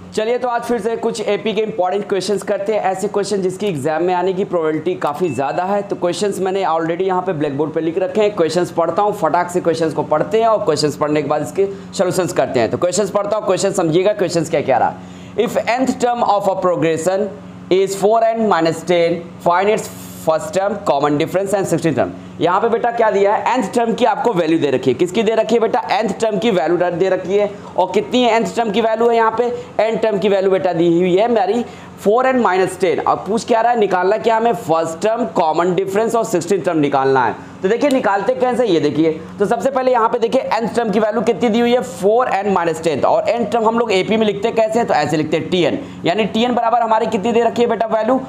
चलिए तो आज फिर से कुछ एपी के इंपॉर्टेंट क्वेश्चंस करते हैं, ऐसे क्वेश्चन जिसकी एग्जाम में आने की प्रोबेबिलिटी काफ़ी ज़्यादा है। तो क्वेश्चंस मैंने ऑलरेडी यहाँ पे ब्लैक बोर्ड पे लिख रखे हैं। क्वेश्चंस पढ़ता हूँ, फटाक से क्वेश्चंस को पढ़ते हैं और क्वेश्चंस पढ़ने के बाद इसके सॉल्यूशंस करते हैं। तो क्वेश्चंस पढ़ता हूँ, क्वेश्चन समझिएगा क्वेश्चंस क्या रहा। If nth term of a progression is 4n-10, find its first term, common difference and 16th term. यहाँ पे बेटा क्या दिया है, nth टर्म की आपको वैल्यू दे रखी है। किसकी दे रखी है बेटा, nth टर्म की वैल्यू दे रखी है। और कितनी है nth टर्म की वैल्यू है, यहाँ पे n टर्म की वैल्यू बेटा दी हुई है मेरी 4n-10। अब पूछ क्या रहा है, निकालना क्या हमें, फर्स्ट टर्म, कॉमन डिफरेंस और 16th टर्म निकालना है। तो देखिए निकालते कैसे, ये देखिए। तो सबसे पहले यहाँ पे देखिए nth टर्म की वैल्यू कितनी दी हुई है, 4n-10। और n टर्म हम लोग एपी में लिखते कैसे हैं, तो ऐसे लिखते हैं tn, यानी tn बराबर हमारी कितनी दे रखी है बेटा वैल्यू,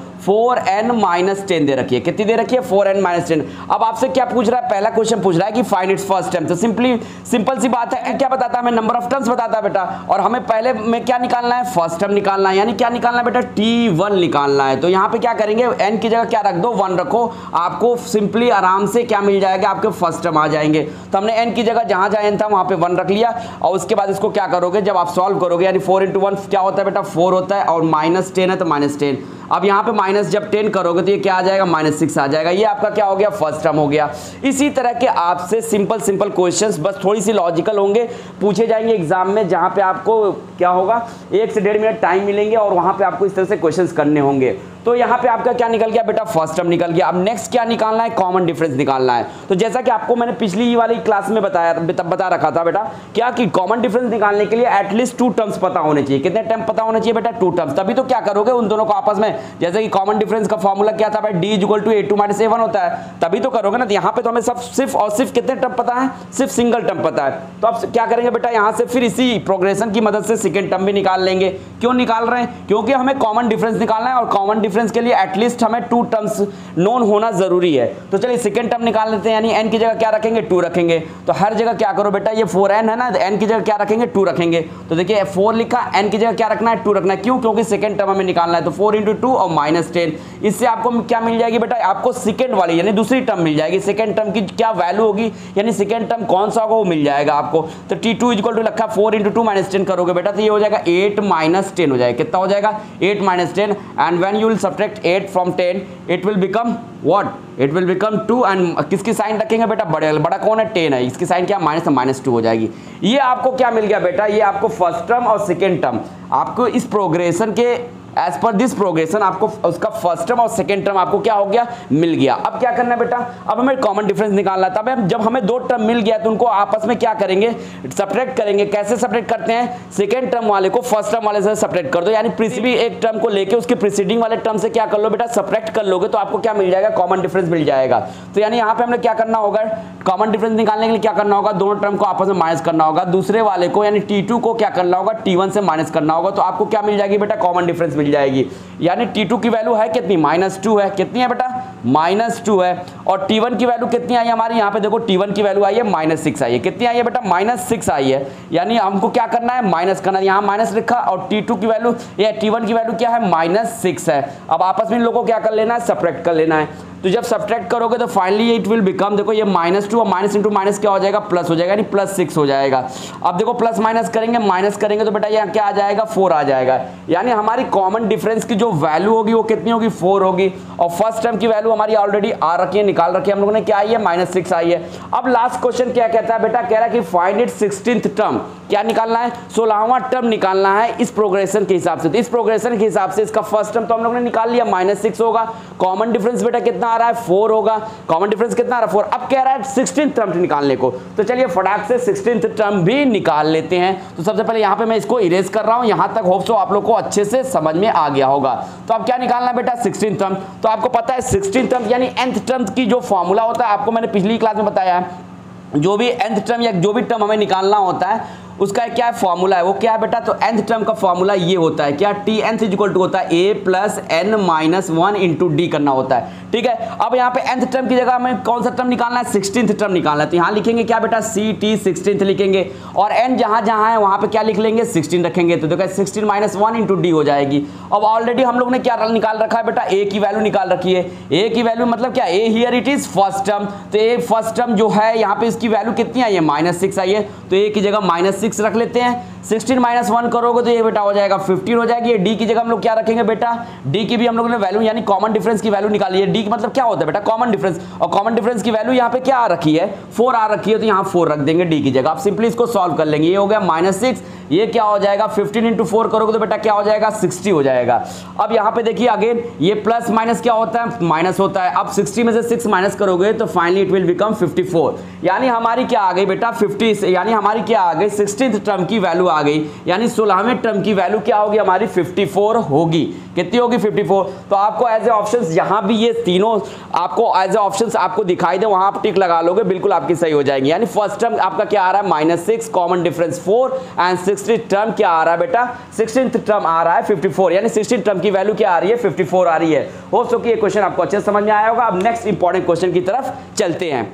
4n-10 दे रखी है। कितनी दे रखी है, 4n-10। अब आपसे क्या पूछ रहा है, पहला क्वेश्चन पूछ रहा है कि फाइंड इट्स फर्स्ट टर्म। तो सिंपल सी बात है, क्या बताता है हमें, नंबर ऑफ टर्म्स बताता है बेटा। और हमें पहले में क्या निकालना है, फर्स्ट टर्म निकालना है, यानी क्या निकालना है बेटा, t1 निकालना है। तो यहाँ पे क्या करेंगे, n की जगह क्या रख दो, 1 रखो, आपको सिंपली आराम से क्या मिल जाएगा, आपके फर्स्ट टर्म आ जाएंगे। तो हमने n की जगह जहां जहां n था वहां पे 1 रख लिया। और उसके बाद इसको क्या करोगे, जब आप सॉल्व करोगे, यानी 4 × 1 क्या होता है बेटा, 4 होता है, और -10 है तो -10। अब यहाँ पे माइनस जब 10 करोगे तो ये क्या आ जाएगा, -6 आ जाएगा। ये आपका क्या हो गया, फर्स्ट टर्म हो गया। इसी तरह के आपसे सिंपल क्वेश्चंस, बस थोड़ी सी लॉजिकल होंगे, पूछे जाएंगे एग्जाम में, जहाँ पे आपको क्या होगा, 1 से 1.5 मिनट टाइम मिलेंगे और वहाँ पे आपको इस तरह से क्वेश्चंस करने होंगे। तो यहाँ पे आपका क्या निकल गया बेटा, फर्स्ट टर्म निकल गया। अब नेक्स्ट क्या निकालना है, कॉमन डिफरेंस निकालना है। तो जैसा कि आपको मैंने पिछली वाली क्लास में बता रखा था बेटा, क्या कि कॉमन डिफरेंस निकालने के लिए एटलीस्ट 2 टर्म्स पता होने चाहिए। कितने टर्म पता होने चाहिए बेटा, 2 टर्म्स। तभी तो क्या करोगे, उन दोनों को आपस में, जैसे कि कॉमन डिफरेंस का फॉर्मूला क्या था भाई, d = a2 - a1 होता है, तभी तो करोगे ना। तो यहाँ पे तो हमें सब सिर्फ और सिर्फ कितने टर्म पता है, सिर्फ सिंगल टर्म पता है। तो अब क्या करेंगे बेटा, यहाँ से फिर इसी प्रोग्रेशन की मदद से सेकेंड टर्म भी निकाल लेंगे। क्यों निकाल रहे हैं, क्योंकि हमें कॉमन डिफरेंस निकालना है और कॉमन डिफरेंस के लिए एटलीस्ट हमें 2 टर्म्स नोन होना जरूरी है। तो चलिए सेकंड टर्म निकाल लेते हैं, यानी n की जगह क्या रखेंगे, 2 रखेंगे। तो हर जगह क्या करो बेटा, ये 4n है ना, n की जगह क्या रखेंगे, 2 रखेंगे। तो देखिए 4 लिखा, n की जगह क्या रखना है, 2 रखना है। क्यों, क्योंकि सेकंड टर्म हमें निकालना है। तो 4 × 2 और -10, इससे आपको क्या मिल जाएगी बेटा, आपको सेकंड वाली यानी दूसरी टर्म मिल जाएगी। सेकंड टर्म की क्या वैल्यू होगी, यानी सेकंड टर्म कौन सा होगा वो मिल जाएगा आपको। तो t2 = लिखा 4 × 2 -10 करोगे बेटा, तो ये हो जाएगा 8 - 10 हो जाएगा। कितना हो जाएगा, 8 - 10। And when you will subtract 8 from 10, it will become what, it will become 2। And किसकी साइन रखेंगे बेटा, बड़ा कौन है, 10 है, इसकी साइन क्या, -2 हो जाएगी। ये आपको क्या मिल गया बेटा, ये आपको फर्स्ट टर्म और सेकेंड टर्म, आपको इस प्रोग्रेशन के एज पर दिस प्रोग्रेशन आपको उसका फर्स्ट टर्म और सेकेंड टर्म आपको क्या हो गया, मिल गया। अब क्या करना है बेटा, अब हमें कॉमन डिफरेंस निकालना है। तब जब हमें 2 टर्म मिल गया तो उनको आपस में क्या करेंगे, सब्ट्रैक्ट करेंगे। कैसे सब्ट्रैक्ट करते हैं, सेकेंड टर्म वाले को फर्स्ट टर्म वाले से सब्ट्रैक्ट कर दो, यानी प्रीसीडिंग एक टर्म को लेके उसके प्रीसीडिंग वाले टर्म से क्या कर लो बेटा, सब्ट्रैक्ट कर लोगे, तो आपको क्या मिल जाएगा, कॉमन डिफरेंस मिल जाएगा। तो यानी यहाँ पे हमने क्या करना होगा, कॉमन डिफरेंस निकालने के लिए क्या करना होगा, दोनों टर्म को आपस में माइनस करना होगा। दूसरे वाले को यानी t2 को क्या करना होगा, t1 से माइनस करना होगा। तो आपको क्या मिल जाएगी बेटा, कॉमन डिफरेंस मिल जाएगी। यानी t2 की वैल्यू है कितनी, -2 है। कितनी है बेटा, -2 है। और t1 की वैल्यू कितनी आई है हमारी, यहाँ पे देखो t1 की वैल्यू आई है -6 आई है। कितनी आई है बेटा, -6 आई है। यानी हमको क्या करना है, माइनस करना है। यहाँ माइनस लिखा और t2 की वैल्यू या t1 की वैल्यू क्या है, -6 है। अब आपस में इन लोगों को क्या कर लेना है, सब्ट्रैक्ट कर लेना है। तो जब सब्ट्रैक्ट करोगे तो फाइनली इट विल बिकम, देखो ये -2 और माइनस इंटू माइनस क्या हो जाएगा, प्लस हो जाएगा, यानी +6 हो जाएगा। अब देखो प्लस माइनस करेंगे तो बेटा यहाँ क्या आ जाएगा, 4 आ जाएगा। यानी हमारी कॉमन डिफरेंस की जो वैल्यू होगी वो कितनी होगी, 4 होगी। और फर्स्ट टर्म की वैल्यू हमारी ऑलरेडी आ रखी है, निकाल रखी है हम लोगों ने, क्या आई है, -6 आई है। अब लास्ट क्वेश्चन क्या कहता है बेटा, कह रहा है कि फाइंड इट 16th टर्म। क्या निकालना है, 16वां टर्म निकालना है इस प्रोग्रेशन के हिसाब से। तो इस प्रोग्रेशन के हिसाब से इसका फर्स्ट टर्म तो हम लोगों ने निकाल लिया, -6 होगा। कॉमन डिफरेंस बेटा कितना आ रहा है, 4 होगा। कॉमन डिफरेंस कितना आ रहा है, 4। अब कह रहा है 16th टर्म निकालने को, तो चलिए फटाक से 16th टर्म भी निकाल लेते हैं। तो सबसे पहले यहाँ पे मैं इसको इरेज कर रहा हूँ, यहाँ तक होप सो आप लोग को अच्छे से समझ में आ गया होगा। तो अब क्या निकालना है बेटा, 16th टर्म। तो आपको पता है 16th टर्म यानी nth टर्म की जो फॉर्मूला होता है, आपको मैंने पिछली क्लास में बताया है, जो भी nth टर्म या जो भी टर्म हमें निकालना होता है उसका क्या है, फॉर्मूला है, वो क्या है बेटा, तो nth टर्म का फॉर्मूला ये होता है, क्या, tnth = होता है a + n - 1 × d करना होता है। ठीक है, अब यहाँ पे nth टर्म की जगह हमें कौन सा टर्म निकालना है, 16th टर्म निकालना है। तो यहाँ लिखेंगे क्या बेटा, ct 16th लिखेंगे, और n जहाँ जहाँ है वहाँ पे क्या लिख लेंगे, 16 रखेंगे। तो देखो 16 - 1 × d हो जाएगी। अब ऑलरेडी हम लोग ने क्या निकाल रखा है बेटा, a की वैल्यू निकाल रखी है। a की वैल्यू मतलब क्या, a here it is first term. तो a फर्स्ट टर्म जो है यहाँ पे इसकी वैल्यू कितनी आई है, -6 आई है। तो a की जगह -6 रख लेते हैं। 16 माइनस 1 करोगे तो ये बेटा हो जाएगा 15 हो जाएगी। ये डी की जगह हम लोग क्या रखेंगे बेटा, डी की भी हम लोग ने वैल्यू यानी कॉमन डिफरेंस की वैल्यू निकाली है। डी मतलब क्या होता है बेटा, कॉमन डिफरेंस, और कॉमन डिफरेंस की वैल्यू यहाँ पे क्या आ रखी है, 4 आ रखी है, तो यहाँ 4 रख देंगे डी की जगह। आप सिंपली इसको सॉल्व कर लेंगे। ये हो गया -6, ये क्या हो जाएगा 15 इंटू 4 करोगे तो बेटा क्या हो जाएगा 60 हो जाएगा। अब यहाँ पे देखिए अगेन ये प्लस माइनस क्या होता है, माइनस होता है। अब 60 में से 6 माइनस करोगे तो फाइनली इट विल बिकम 54, यानी हमारी क्या आ गई बेटा 50, यानी हमारी क्या आ गई 16th टर्म की वैल्यू आ गई, यानी 16वें टर्म की वैल्यू क्या होगी हमारी 54 होगी। कितनी होगी 54। तो आपको एज ए ऑप्शंस यहाँ भी ये तीनों आपको एज ए ऑप्शंस आपको दिखाई दे, वहां आप टिक लगा लोगे, बिल्कुल आपकी सही हो जाएंगी। यानी फर्स्ट टर्म आपका क्या आ रहा है -6, common difference 4 and 16th term क्या आ रहा है बेटा 16th टर्म आ रहा है 54, यानी 16th टर्म की वैल्यू क्या आ रही है 54 आ रही है। होप सो कि ये क्वेश्चन आपको अच्छे समझ में आया होगा। अब नेक्स्ट इंपॉर्टेंट क्वेश्चन की तरफ चलते हैं।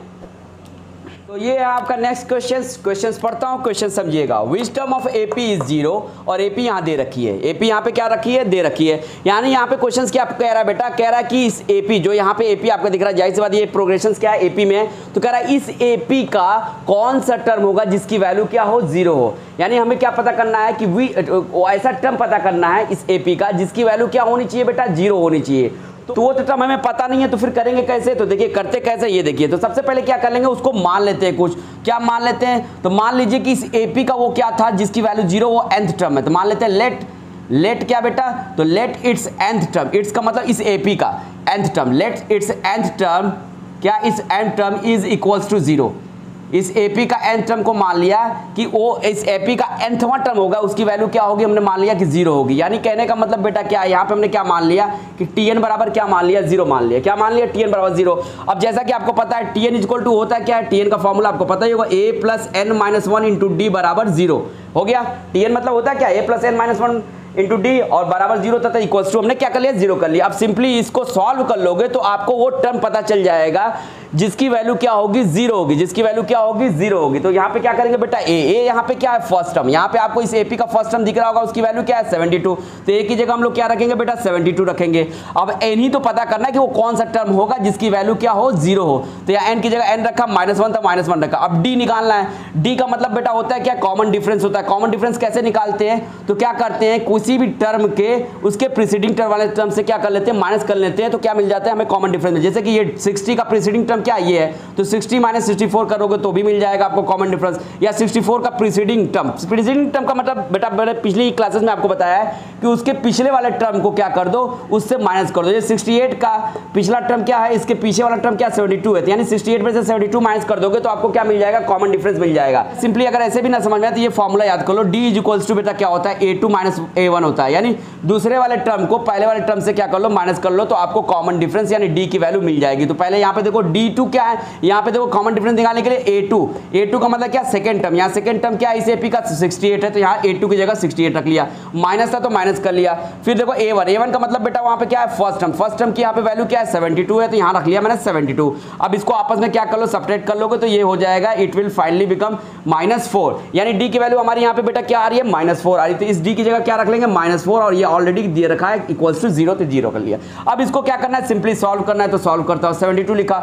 तो ये है आपका नेक्स्ट क्वेश्चन पढ़ता हूं, क्वेश्चन समझिएगा। Which term of AP is 0, और एपी यहां दे रखी है, एपी यहां पे क्या रखी है, दे रखी है। यानी यहां पे क्वेश्चन क्या कह रहा है बेटा, कह रहा है कि इस एपी जो यहां पे एपी आपको दिख रहा है, जाहिर सी बात ये प्रोग्रेशन क्या है एपी में, तो कह रहा है इस एपी का कौन सा टर्म होगा जिसकी वैल्यू क्या हो 0 हो। यानी हमें क्या पता करना है कि ऐसा टर्म पता करना है इस एपी का जिसकी वैल्यू क्या होनी चाहिए बेटा 0 होनी चाहिए। तो वो टर्म हमें पता नहीं है, तो फिर करेंगे कैसे, तो देखिए करते कैसे, ये देखिए। तो सबसे पहले क्या कर लेंगे, उसको मान लेते हैं कुछ, क्या मान लेते हैं, तो मान लीजिए कि इस एपी का वो क्या था जिसकी वैल्यू 0, वो nth टर्म है। तो मान लेते हैं लेट क्या बेटा, तो let its nth term, its का मतलब इस एपी का nth term, let its nth term क्या, इस nth term is equals to 0। इस एपी का nth टर्म को मान लिया कि वो इस एपी का nthवां टर्म होगा, उसकी वैल्यू क्या होगी, हमने मान लिया कि 0 होगी। यानी कहने का मतलब बेटा क्या है, यहाँ पे हमने क्या मान लिया कि tn बराबर क्या मान लिया 0 मान लिया, क्या मान लिया tn बराबर 0। अब जैसा कि आपको पता है tn इक्वल टू होता है क्या है, tn का फॉर्मूला आपको पता ही होगा, a plus n minus 1 into d बराबर 0 हो गया। tn मतलब होता है क्या, a plus n minus 1 into d और बराबर 0 तथा इक्वल्स टू हमने क्या कर लिया 0 कर लिया। अब सिंपली इसको सॉल्व कर लोगे तो आपको वो टर्म पता चल जाएगा जिसकी वैल्यू क्या होगी 0 होगी, जिसकी वैल्यू क्या होगी 0 होगी। तो यहाँ पे क्या करेंगे बेटा ए यहाँ पे क्या है फर्स्ट टर्म, यहाँ पे आपको इस एपी का फर्स्ट टर्म दिख रहा होगा, उसकी वैल्यू क्या है 72। तो ए की जगह हम लोग क्या रखेंगे बेटा 72 रखेंगे। अब एन ही तो पता करना है कि वो कौन सा टर्म होगा जिसकी वैल्यू क्या हो 0 हो। तो यहाँ एन की जगह एन रखा, -1 था -1 रखा। अब डी निकालना है, डी का मतलब बेटा होता है क्या, कॉमन डिफरेंस होता है। कॉमन डिफरेंस कैसे निकालते हैं, तो क्या करते हैं किसी भी टर्म के उसके प्रीसीडिंग टर्म वाले टर्म से क्या कर लेते हैं, माइनस कर लेते हैं, तो क्या मिल जाता है हमें कॉमन डिफरेंस में। जैसे कि ये 60 का प्रीसीडिंग टर्म क्या ये है, तो 60 माइनस 64 करोगे तो भी मिल जाएगा आपको कॉमन डिफरेंस, या 64 का प्रीसीडिंग टर्म का मतलब बेटा मैंने पिछली क्लासेस में आपको बताया है कि उसके पिछले वाले टर्म को क्या कर दो, उससे माइनस कर दो। ये 68 का पिछला टर्म क्या है, इसके पीछे वाला टर्म क्या 72 है, यानी 68 में से 72 माइनस कर दोगे तो आपको क्या मिल जाएगा, कॉमन डिफरेंस मिल जाएगा। सिंपली अगर ऐसे भी ना समझ में आए तो ये फॉर्मूला याद कर लो, d इज इक्वल्स टू बेटा क्या होता है a2 माइनस a1 होता है, यानी दूसरे वाले टर्म को पहले वाले टर्म से क्या कर लो, माइनस कर लो, तो आपको कॉमन डिफरेंस यानी d की वैल्यू मिल जाएगी। तो पहले यहाँ पे देखो d2 क्या है, यहाँ पे देखो कॉमन डिफरेंस निकालने के लिए a2 का मतलब क्या सेकंड टर्म, यहाँ सेकंड टर्म क्या है इस एपी का 68 है, तो यहाँ a2 की जगह 68 रख लिया, माइनस था तो माइनस कर लिया। फिर देखो a1 का मतलब बेटा वहां पे क्या है फर्स्ट टर्म की यहाँ पे वैल्यू क्या है 72 है, तो यहाँ रख लिया मैंने 72। अब इसको आपस में क्या कर लो, सब्ट्रैक्ट कर लोगे तो ये हो जाएगा, इट विल फाइनली बिकम -4, यानी d की वैल्यू हमारी यहाँ पे बेटा क्या आ रही है -4 आ रही है। तो इस d की जगह क्या रख लेंगे -4, और ये ऑलरेडी दिए रखा है इक्वल्स टू 0, तो 0 कर लिया। अब इसको क्या करना है, सिंपली सॉल्व करना है, तो सॉल्व करता हूं। 72 लिखा,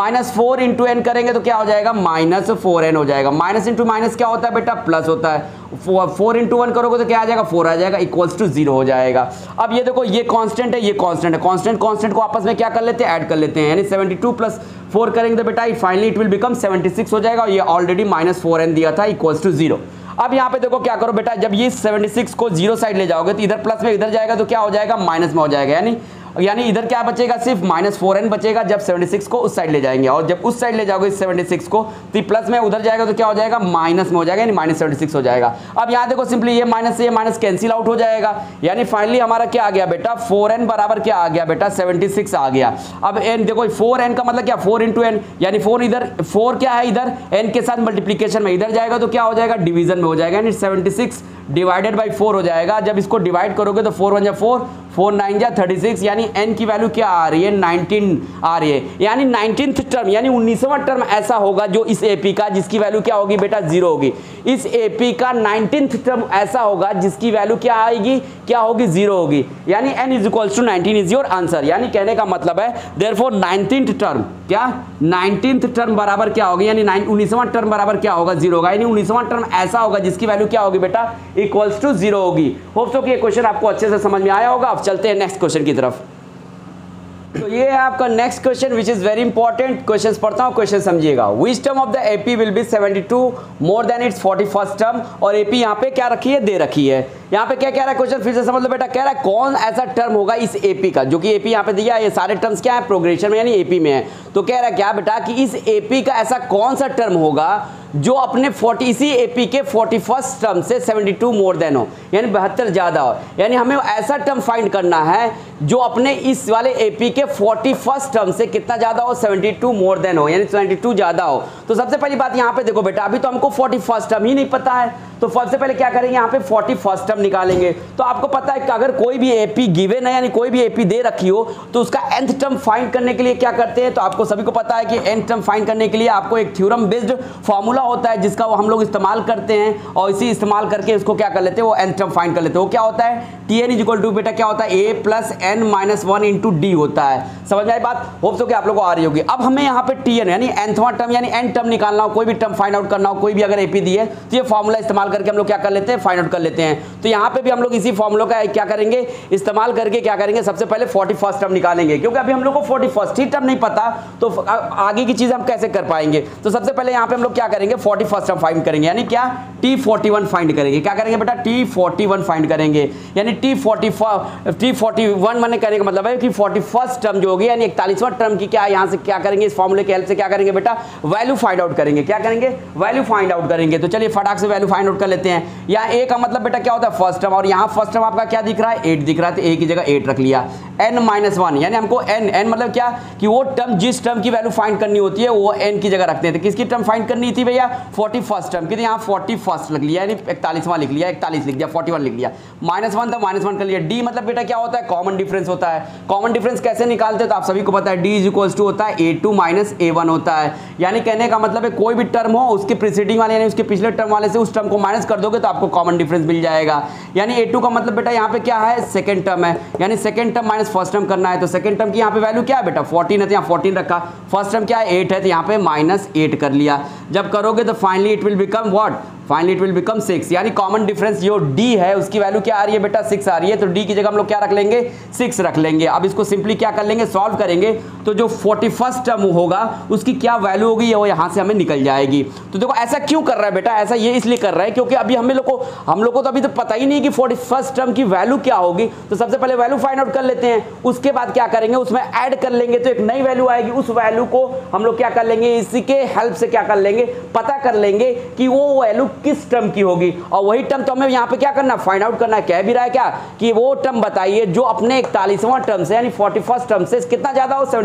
-4 इंटू n करेंगे तो क्या हो जाएगा -4n हो जाएगा। माइनस इंटू माइनस क्या होता है बेटा, प्लस होता है। 4 इंटू 1 करोगे तो क्या आ जाएगा 4 आ जाएगा, इक्वल्स टू 0 हो जाएगा। अब ये देखो ये कांस्टेंट है, ये कांस्टेंट है, कांस्टेंट को आपस में क्या कर लेते हैं, ऐड कर लेते हैं, यानी 72 प्लस 4 करेंगे तो बेटा फाइनली इट विल बिकम 76 हो जाएगा, और ये ऑलरेडी -4n दिया था इक्वल्स टू 0। अब यहाँ पे देखो क्या करो बेटा, जब ये 76 को 0 साइड ले जाओगे तो इधर प्लस में इधर जाएगा तो क्या हो जाएगा, माइनस में हो जाएगा, यानी इधर क्या बचेगा, सिर्फ -4n बचेगा जब 76 को उस साइड ले जाएंगे, और जब उस साइड ले जाओगे 76 को तो प्लस में उधर जाएगा तो क्या हो जाएगा, माइनस में हो जाएगा, यानी -76 हो जाएगा। अब यहाँ देखो सिंपली ये माइनस से ये माइनस कैंसिल आउट हो जाएगा, यानी फाइनली हमारा क्या आ गया बेटा 4n बराबर क्या आ गया बेटा 76 आ गया। अब n देखो 4n का मतलब क्या 4 इंटू n, यानी 4 इधर 4 क्या है इधर n के साथ मल्टीप्लीकेशन में, इधर जाएगा तो क्या हो जाएगा डिवीजन में हो जाएगा, यानी 76 डिवाइडेड बाई 4 हो जाएगा। जब इसको डिवाइड करोगे तो 4 1 जा 4, 4 9 जा 36, यानी n की वैल्यू क्या आ रही है 19 आ रही है, यानी 19th टर्म यानी 19वां टर्म ऐसा होगा जो इस एपी का जिसकी वैल्यू क्या होगी बेटा 0 होगी। इस एपी का 19th टर्म ऐसा होगा जिसकी वैल्यू क्या आएगी, क्या होगी 0 होगी, यानी n is equals to 19 is your answer. यानी कहने का मतलब है देयरफॉर 19th टर्म क्या 19th टर्म बराबर क्या होगी, यानी 19वां टर्म बराबर क्या होगा 0 होगा, यानी 19वां टर्म ऐसा होगा जिसकी वैल्यू क्या होगी बेटा इक्वल्स टू 0 होगी। होप सो कि ये क्वेश्चन आपको अच्छे से समझ में आया होगा। अब चलते हैं नेक्स्ट क्वेश्चन की तरफ। तो ये है आपका next question which is very important. Question पढ़ता हूँ, क्वेश्चन समझिएगा। Which term of the AP will be 72 more than its 41st term, और एपी यहाँ पे क्या रखी है, दे रखी है। यहाँ पे क्या कह रहा है क्वेश्चन, फिर से समझ लो बेटा। कह रहा है कौन ऐसा टर्म होगा इस एपी का, जो कि एपी यहाँ पे दिया है, ये सारे टर्म्स क्या है प्रोग्रेशन में यानी एपी में है। तो कह रहा है क्या बेटा कि इस एपी का ऐसा कौन सा टर्म होगा जो अपने 40 इसी एपी के 41st टर्म से 72 मोर देन हो, यानी 72 ज्यादा हो। यानी हमें ऐसा टर्म फाइंड करना है जो अपने इस वाले एपी के 41st टर्म से कितना ज्यादा हो, 72 मोर देन हो, यानी 72 ज्यादा हो। तो सबसे पहली बात यहाँ पे देखो बेटा, अभी तो हमको 41st टर्म ही नहीं पता है, तो सबसे पहले क्या करेंगे यहाँ पे 41st टर्म निकालेंगे। तो आपको पता है कि अगर कोई भी एपी गिवन है यानी कोई भी एपी दे रखी हो तो उसका nth टर्म फाइंड करने के लिए क्या करते हैं, तो आपको सभी को पता है कि nth टर्म फाइंड करने के लिए आपको एक थ्योरम बेस्ड फॉर्मूला होता है जिसका वो हम लोग इस्तेमाल करते हैं, और इसी इस्तेमाल करके उसको क्या कर लेते हैं, वो nth टर्म फाइंड कर लेते हैं। वो क्या होता है tn इज इक्वल टू बेटा क्या होता है a plus n minus 1 into d होता है। समझ में आई बात, होप सो कि आप लोगों को आ रही होगी। अब हमें यहाँ पे tn यानी nthवां टर्म यानी n टर्म निकालना हो, कोई भी टर्म फाइंड आउट करना हो, कोई भी अगर एपी दी है तो ये फॉर्मूला इस्तेमाल करके हम लोग क्या कर लेते हैं, फाइंड आउट कर लेते हैं। तो यहाँ पे भी हम लोग इसी फॉर्मूला का क्या करेंगे, इस्तेमाल करके क्या करेंगे, सबसे पहले 41st टर्म निकालेंगे, क्योंकि अभी हम लोग को 41st ही टर्म नहीं पता तो आगे की चीज हम कैसे कर पाएंगे। तो सबसे पहले यहाँ पे हम लोग क्या करेंगे, 41st टर्म फाइंड करेंगे, यानी क्या T41 फाइंड करेंगे। क्या करेंगे बेटा, T41 फाइंड करेंगे, यानी T41 मैंने कहने का मतलब है कि 41st टर्म जो होगी यानी 41वां टर्म की क्या यहाँ से क्या करेंगे, इस फॉर्मूले की हेल्प से क्या करेंगे बेटा, वैल्यू फाइंड आउट करेंगे। क्या करेंगे, वैल्यू फाइंड आउट करेंगे। तो चलिए फटाक से वैल्यू फाइंड आउट कर लेते हैं। यहाँ ए का मतलब बेटा क्या होता है फर्स्ट टर्म, और यहाँ फर्स्ट टर्म आपका क्या दिख रहा है 8 दिख रहा है, तो ए की जगह 8 रख लिया। n माइनस 1 यानी हमको n मतलब क्या कि वो टर्म जिस टर्म की वैल्यू फाइंड करनी होती है वो n की जगह रखते हैं। तो किसकी टर्म फाइंड करनी थी भैया, 41st टर्म की, तो यहाँ 41st लिख लिया यानी 41वां लिख लिया, 41 लिख दिया, 41 लिख लिया, -1 था -1 कर लिया। डी मतलब बेटा क्या होता है, कॉमन डिफरेंस होता है। कॉमन डिफरेंस कैसे निकालते हैं तो आप सभी को पता है, डी इज इक्वल्स टू होता है a2 माइनस a1 होता है। यानी कहने का मतलब है कोई भी टर्म हो उसके प्रीसीडिंग वाले यानी उसके पिछले टर्म वाले से उस टर्म को माइनस कर दोगे तो आपको कॉमन डिफरेंस मिल जाएगा। यानी a2 का मतलब बेटा यहाँ पे क्या है, सेकंड टर्म है, यानी second term minus first term करना है। तो सेकंड टर्म की यहाँ पे वैल्यू क्या है बेटा 14 है, तो यहाँ 14 रखा। फर्स्ट टर्म क्या है 8 है, तो यहाँ पे -8 कर लिया। जब करोगे तो finally it will become what, finally it will become 6, यानी कॉमन डिफरेंस जो d है उसकी वैल्यू क्या आ रही है बेटा 6 आ रही है। तो d की जगह हम लोग क्या रख लेंगे, 6 रख लेंगे। अब इसको सिंपली क्या कर लेंगे, सॉल्व करेंगे, तो जो 41st टर्म होगा उसकी क्या वैल्यू होगी वो यहाँ से हमें निकल जाएगी। तो देखो ऐसा क्यों कर रहा है बेटा, ऐसा ये इसलिए कर रहा है क्योंकि अभी हम लोग को तो अभी तो पता ही नहीं कि 41st टर्म की वैल्यू क्या होगी। तो सबसे पहले वैल्यू फाइंड आउट कर लेते हैं, उसके बाद क्या करेंगे उसमें ऐड कर लेंगे तो एक नई वैल्यू आएगी। उस वैल्यू को हम लोग क्या कर लेंगे, इसी के हेल्प से क्या कर लेंगे, पता कर लेंगे कि वो वैल्यू किस टर्म की होगी। और वही टर्म तो हमें यहाँ पे क्या करना, फाइंड आउट करना है। कह भी रहा है क्या कि वो टर्म बताइए जो अपने 41वां टर्म से यानी 41st टर्म से कितना ज्यादा हो,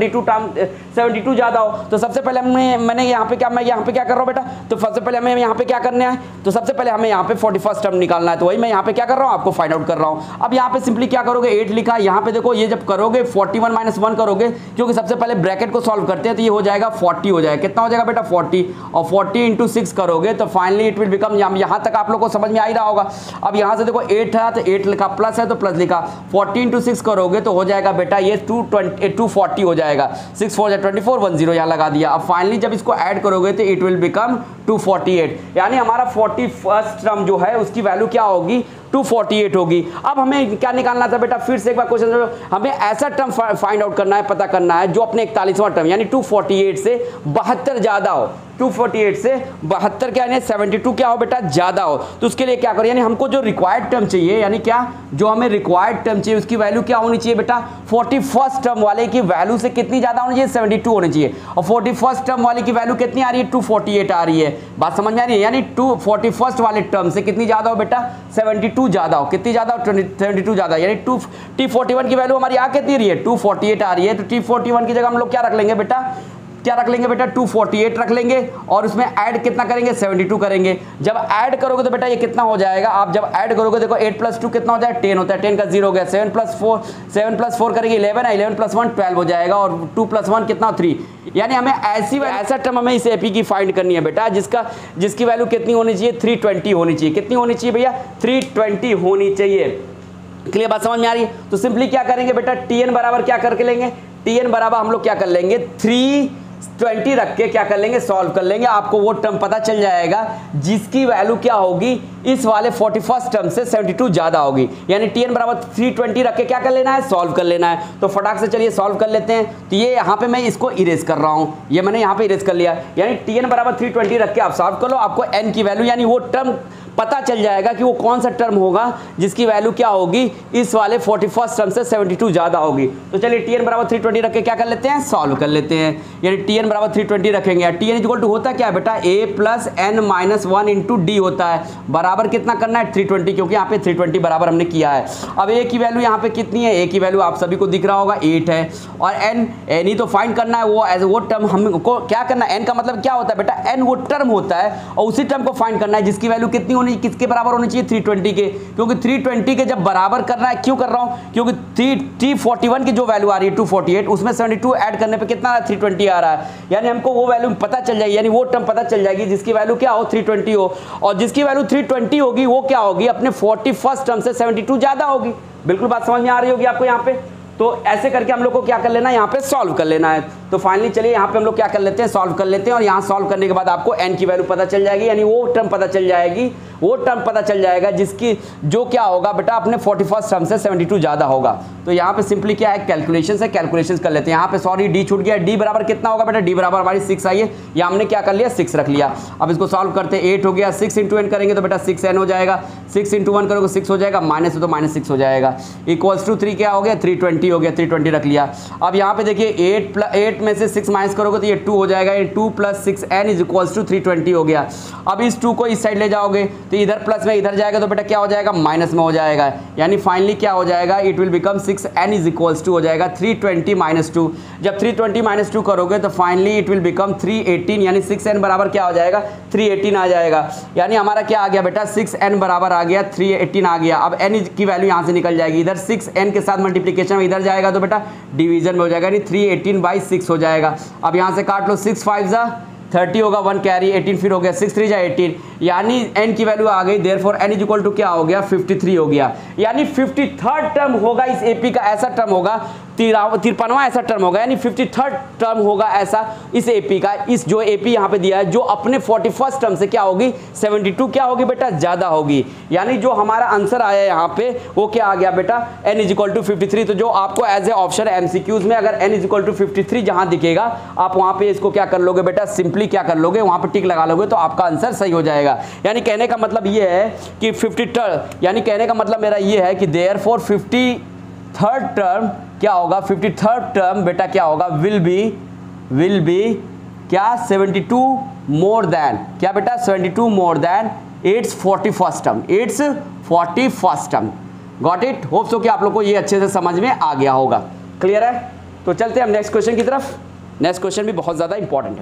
72 ज्यादा हो। तो सबसे पहले मैं यहाँ पे क्या कर रहा हूँ बेटा, तो सबसे पहले हमें यहाँ पे क्या करना है, तो सबसे पहले हमें यहाँ पे 41st टर्म निकालना है। तो वही मैं यहाँ पे क्या कर रहा हूँ, आपको फाइंड आउट कर रहा हूँ। अब यहाँ पे सिंपली क्या करोगे, 8 लिखा, यहाँ पे देखो ये जब करोगे 41 माइनस 1 करोगे, क्योंकि सबसे पहले ब्रैकेट को सॉल्व करते हैं, तो ये हो जाएगा 40 हो जाएगा। कितना हो जाएगा बेटा 40, और 40 इंटू 6 करोगे तो फाइनली इट विल बिकम, यहाँ तक आप लोग को समझ में आ ही रहा होगा। अब यहाँ से देखो 8 है तो 8 लिखा, प्लस है तो प्लस लिखा, 40 इंटू 6 करोगे तो हो जाएगा बेटा ये 240 हो जाएगा। 6 4 24 10 यहाँ लगा दिया। अब फाइनली जब इसको ऐड करोगे तो इट विल बिकम 248, यानी हमारा 41st टर्म जो है उसकी वैल्यू क्या होगी, 248 होगी। अब हमें क्या निकालना था बेटा, फिर से एक बार क्वेश्चन, हमें ऐसा टर्म फाइंड आउट करना है, पता करना है जो अपने 41वां टर्म यानी 248 से 72 ज्यादा हो। 248 से 72 क्या यानी 72 क्या हो बेटा, ज्यादा हो। तो उसके लिए क्या करें, यानी हमको जो रिक्वायर्ड टर्म चाहिए, यानी क्या जो हमें रिक्वायर्ड टर्म चाहिए उसकी वैल्यू क्या होनी चाहिए बेटा, 41st टर्म वाले की वैल्यू से कितनी ज्यादा होनी चाहिए, 72 होनी चाहिए। और 41st टर्म वाले की वैल्यू कितनी आ रही है, 248 आ रही है। बात समझ में आ रही है, यानी 41st वाले टर्म से कितनी ज्यादा हो बेटा, 72 ज्यादा हो। कितनी ज्यादा हो, 72 ज्यादा, यानी T41 की वैल्यू हमारी आ कितनी रही है, 248 आ रही है। तो T41 की जगह हम लोग क्या रख लेंगे बेटा, क्या रख लेंगे बेटा 248 रख लेंगे और उसमें ऐड कितना करेंगे 72 करेंगे। जब ऐड करोगे तो बेटा ये कितना हो जाएगा, आप जब ऐड करोगे देखो 8 + 2 कितना हो जाएगा 10 होता है, 10 का 0 हो गया, 7 + 4 करेंगे 11 है, 11 + 1 12 हो जाएगा और 2 + 1 कितना 3। यानी हमें ऐसा टर्म हमें इस एपी की फाइंड करनी है बेटा जिसकी वैल्यू कितनी होनी चाहिए 320 होनी चाहिए। कितनी होनी चाहिए भैया 320 होनी चाहिए। क्लियर बात समझ में आ रही है? तो सिंपली क्या करेंगे बेटा tn बराबर क्या करके लेंगे, tn बराबर हम लोग क्या कर लेंगे 320 रख के क्या कर लेंगे सॉल्व कर लेंगे। आपको वो टर्म पता चल जाएगा जिसकी वैल्यू क्या होगी इस वाले 41st टर्म से 72 ज्यादा होगी। यानी tn बराबर 320 रख के क्या कर लेना है सॉल्व कर लेना है। तो फटाक से चलिए सॉल्व कर लेते हैं। तो ये यहाँ पे मैं इसको इरेज कर रहा हूँ, ये मैंने यहाँ पे इरेज कर लिया। यानी tn बराबर 320 रख के आप सॉल्व कर लो, आपको n की वैल्यू यानी वो टर्म पता चल जाएगा कि वो कौन सा टर्म होगा जिसकी वैल्यू क्या होगी इस वाले 41st टर्म से 72 ज्यादा होगी। तो चलिए tn बराबर 320 रख के क्या कर लेते हैं सॉल्व कर लेते हैं। यानी tn बराबर 320 रखेंगे, tn इक्वल टू होता है क्या बेटा a + n - 1 × d होता है, बराबर कितना करना है 320, क्योंकि यहाँ पे 320 बराबर हमने किया है। अब a की वैल्यू यहाँ पे कितनी है, a की वैल्यू आप सभी को दिख रहा होगा 8 है और n ही तो फाइंड करना है, वो टर्म हमको क्या करना है, n का मतलब क्या होता है बेटा n वो टर्म होता है और उसी टर्म को फाइंड करना है जिसकी वैल्यू कितनी होनी किसके बराबर होनी चाहिए 320 के। क्योंकि 320 के जब बराबर करना है, क्यों कर रहा हूं क्योंकि 341 की जो वैल्यू आ रही है 248 उसमें 72 ऐड करने पे कितना 320 आ रहा है। यानी हमको वो वैल्यू पता चल जाएगी, यानी वो टर्म पता चल जाएगी जिसकी वैल्यू क्या हो 320 हो, और जिसकी वैल्यू 320 होगी वो क्या होगी अपने 41st टर्म से 72 ज्यादा होगी। बिल्कुल बात समझ में आ रही होगी आपको यहाँ पे। तो ऐसे करके हम लोग को क्या कर लेना है यहाँ पे सॉल्व कर लेना है। तो फाइनली चलिए यहाँ पे हम लोग क्या कर लेते हैं सॉल्व कर लेते हैं और यहाँ सॉल्व करने के बाद आपको n की वैल्यू पता चल जाएगी, यानी वो टर्म पता चल जाएगी, वो टर्म पता चल जाएगा जिसकी जो क्या होगा बेटा अपने 41st टर्म से 72 ज्यादा होगा। तो यहाँ पे सिंपली क्या है कैलकुलेशन है, कैलकुलेशन कर लेते हैं। यहाँ पे सॉरी d छूट गया, d बराबर कितना होगा बेटा, d बराबर हमारी 6 आई है, या हमने क्या कर लिया 6 रख लिया। अब इसको सॉल्व करते हैं, 8 हो गया, 6 × n करेंगे तो बेटा 6n हो जाएगा, 6 × 1 करोगे 6 हो जाएगा, माइनस हो तो -6 हो जाएगा, इक्वल्स टू 3 क्या हो गया 320 हो गया, 320 रख लिया। अब यहाँ पे देखिए 8 में से 6 माइनस करोगे तो ये 2 हो जाएगा, ये 2 + 6n = 320 हो गया। अब इस 2 को इस साइड ले जाओगे तो इधर प्लस में इधर जाएगा तो बेटा क्या हो जाएगा माइनस में हो जाएगा, यानी फाइनली क्या हो जाएगा इट विल बिकम 6n = हो जाएगा 320 - 2। जब 320 - 2 करोगे तो फाइनली इट विल बिकम 318, यानी 6n बराबर क्या हो जाएगा 318 आ जाएगा। यानी हमारा क्या आ गया बेटा 6n बराबर आ गया 318 आ गया। अब n की वैल्यू यहाँ से निकल जाएगी, इधर 6n के साथ मल्टीप्लीकेशन में इधर जाएगा तो बेटा डिवीजन में हो जाएगा, यानी 318/6 हो जाएगा। अब यहाँ से काट लो, 6 × 5 = 30 होगा, 1 कैरी 18 फिर हो गया, 6 × 3 = 18, यानी n की वैल्यू आ गई, देयरफॉर n = क्या हो गया 53 हो गया। यानी 53rd टर्म होगा इस एपी का, ऐसा टर्म होगा 53वां ऐसा टर्म होगा, यानी 53rd टर्म होगा ऐसा इस एपी का, इस जो एपी यहाँ पे दिया है जो अपने 41st टर्म से क्या होगी 72 क्या होगी बेटा ज़्यादा होगी। यानी जो हमारा आंसर आया यहाँ पे वो क्या आ गया बेटा n = 53। तो जो आपको एज ए ऑप्शन MCQs में अगर n = 53 जहाँ दिखेगा आप वहाँ पे इसको क्या कर लोगे बेटा सिंपली क्या कर लोगे वहाँ पे टिक लगा लोगे तो आपका आंसर सही हो जाएगा। यानी कहने का मतलब ये है कि 53rd, यानी कहने का मतलब मेरा ये है कि देयरफॉर 53rd टर्म क्या होगा, 53rd टर्म बेटा क्या होगा विल बी क्या 72 मोर देन क्या बेटा 72 more than its 41st term, its 41st term. Got it? Hope so कि आप लोग को ये अच्छे से समझ में आ गया होगा। क्लियर है? तो चलते हैं हम नेक्स्ट क्वेश्चन की तरफ। नेक्स्ट क्वेश्चन भी बहुत ज़्यादा इंपॉर्टेंट है।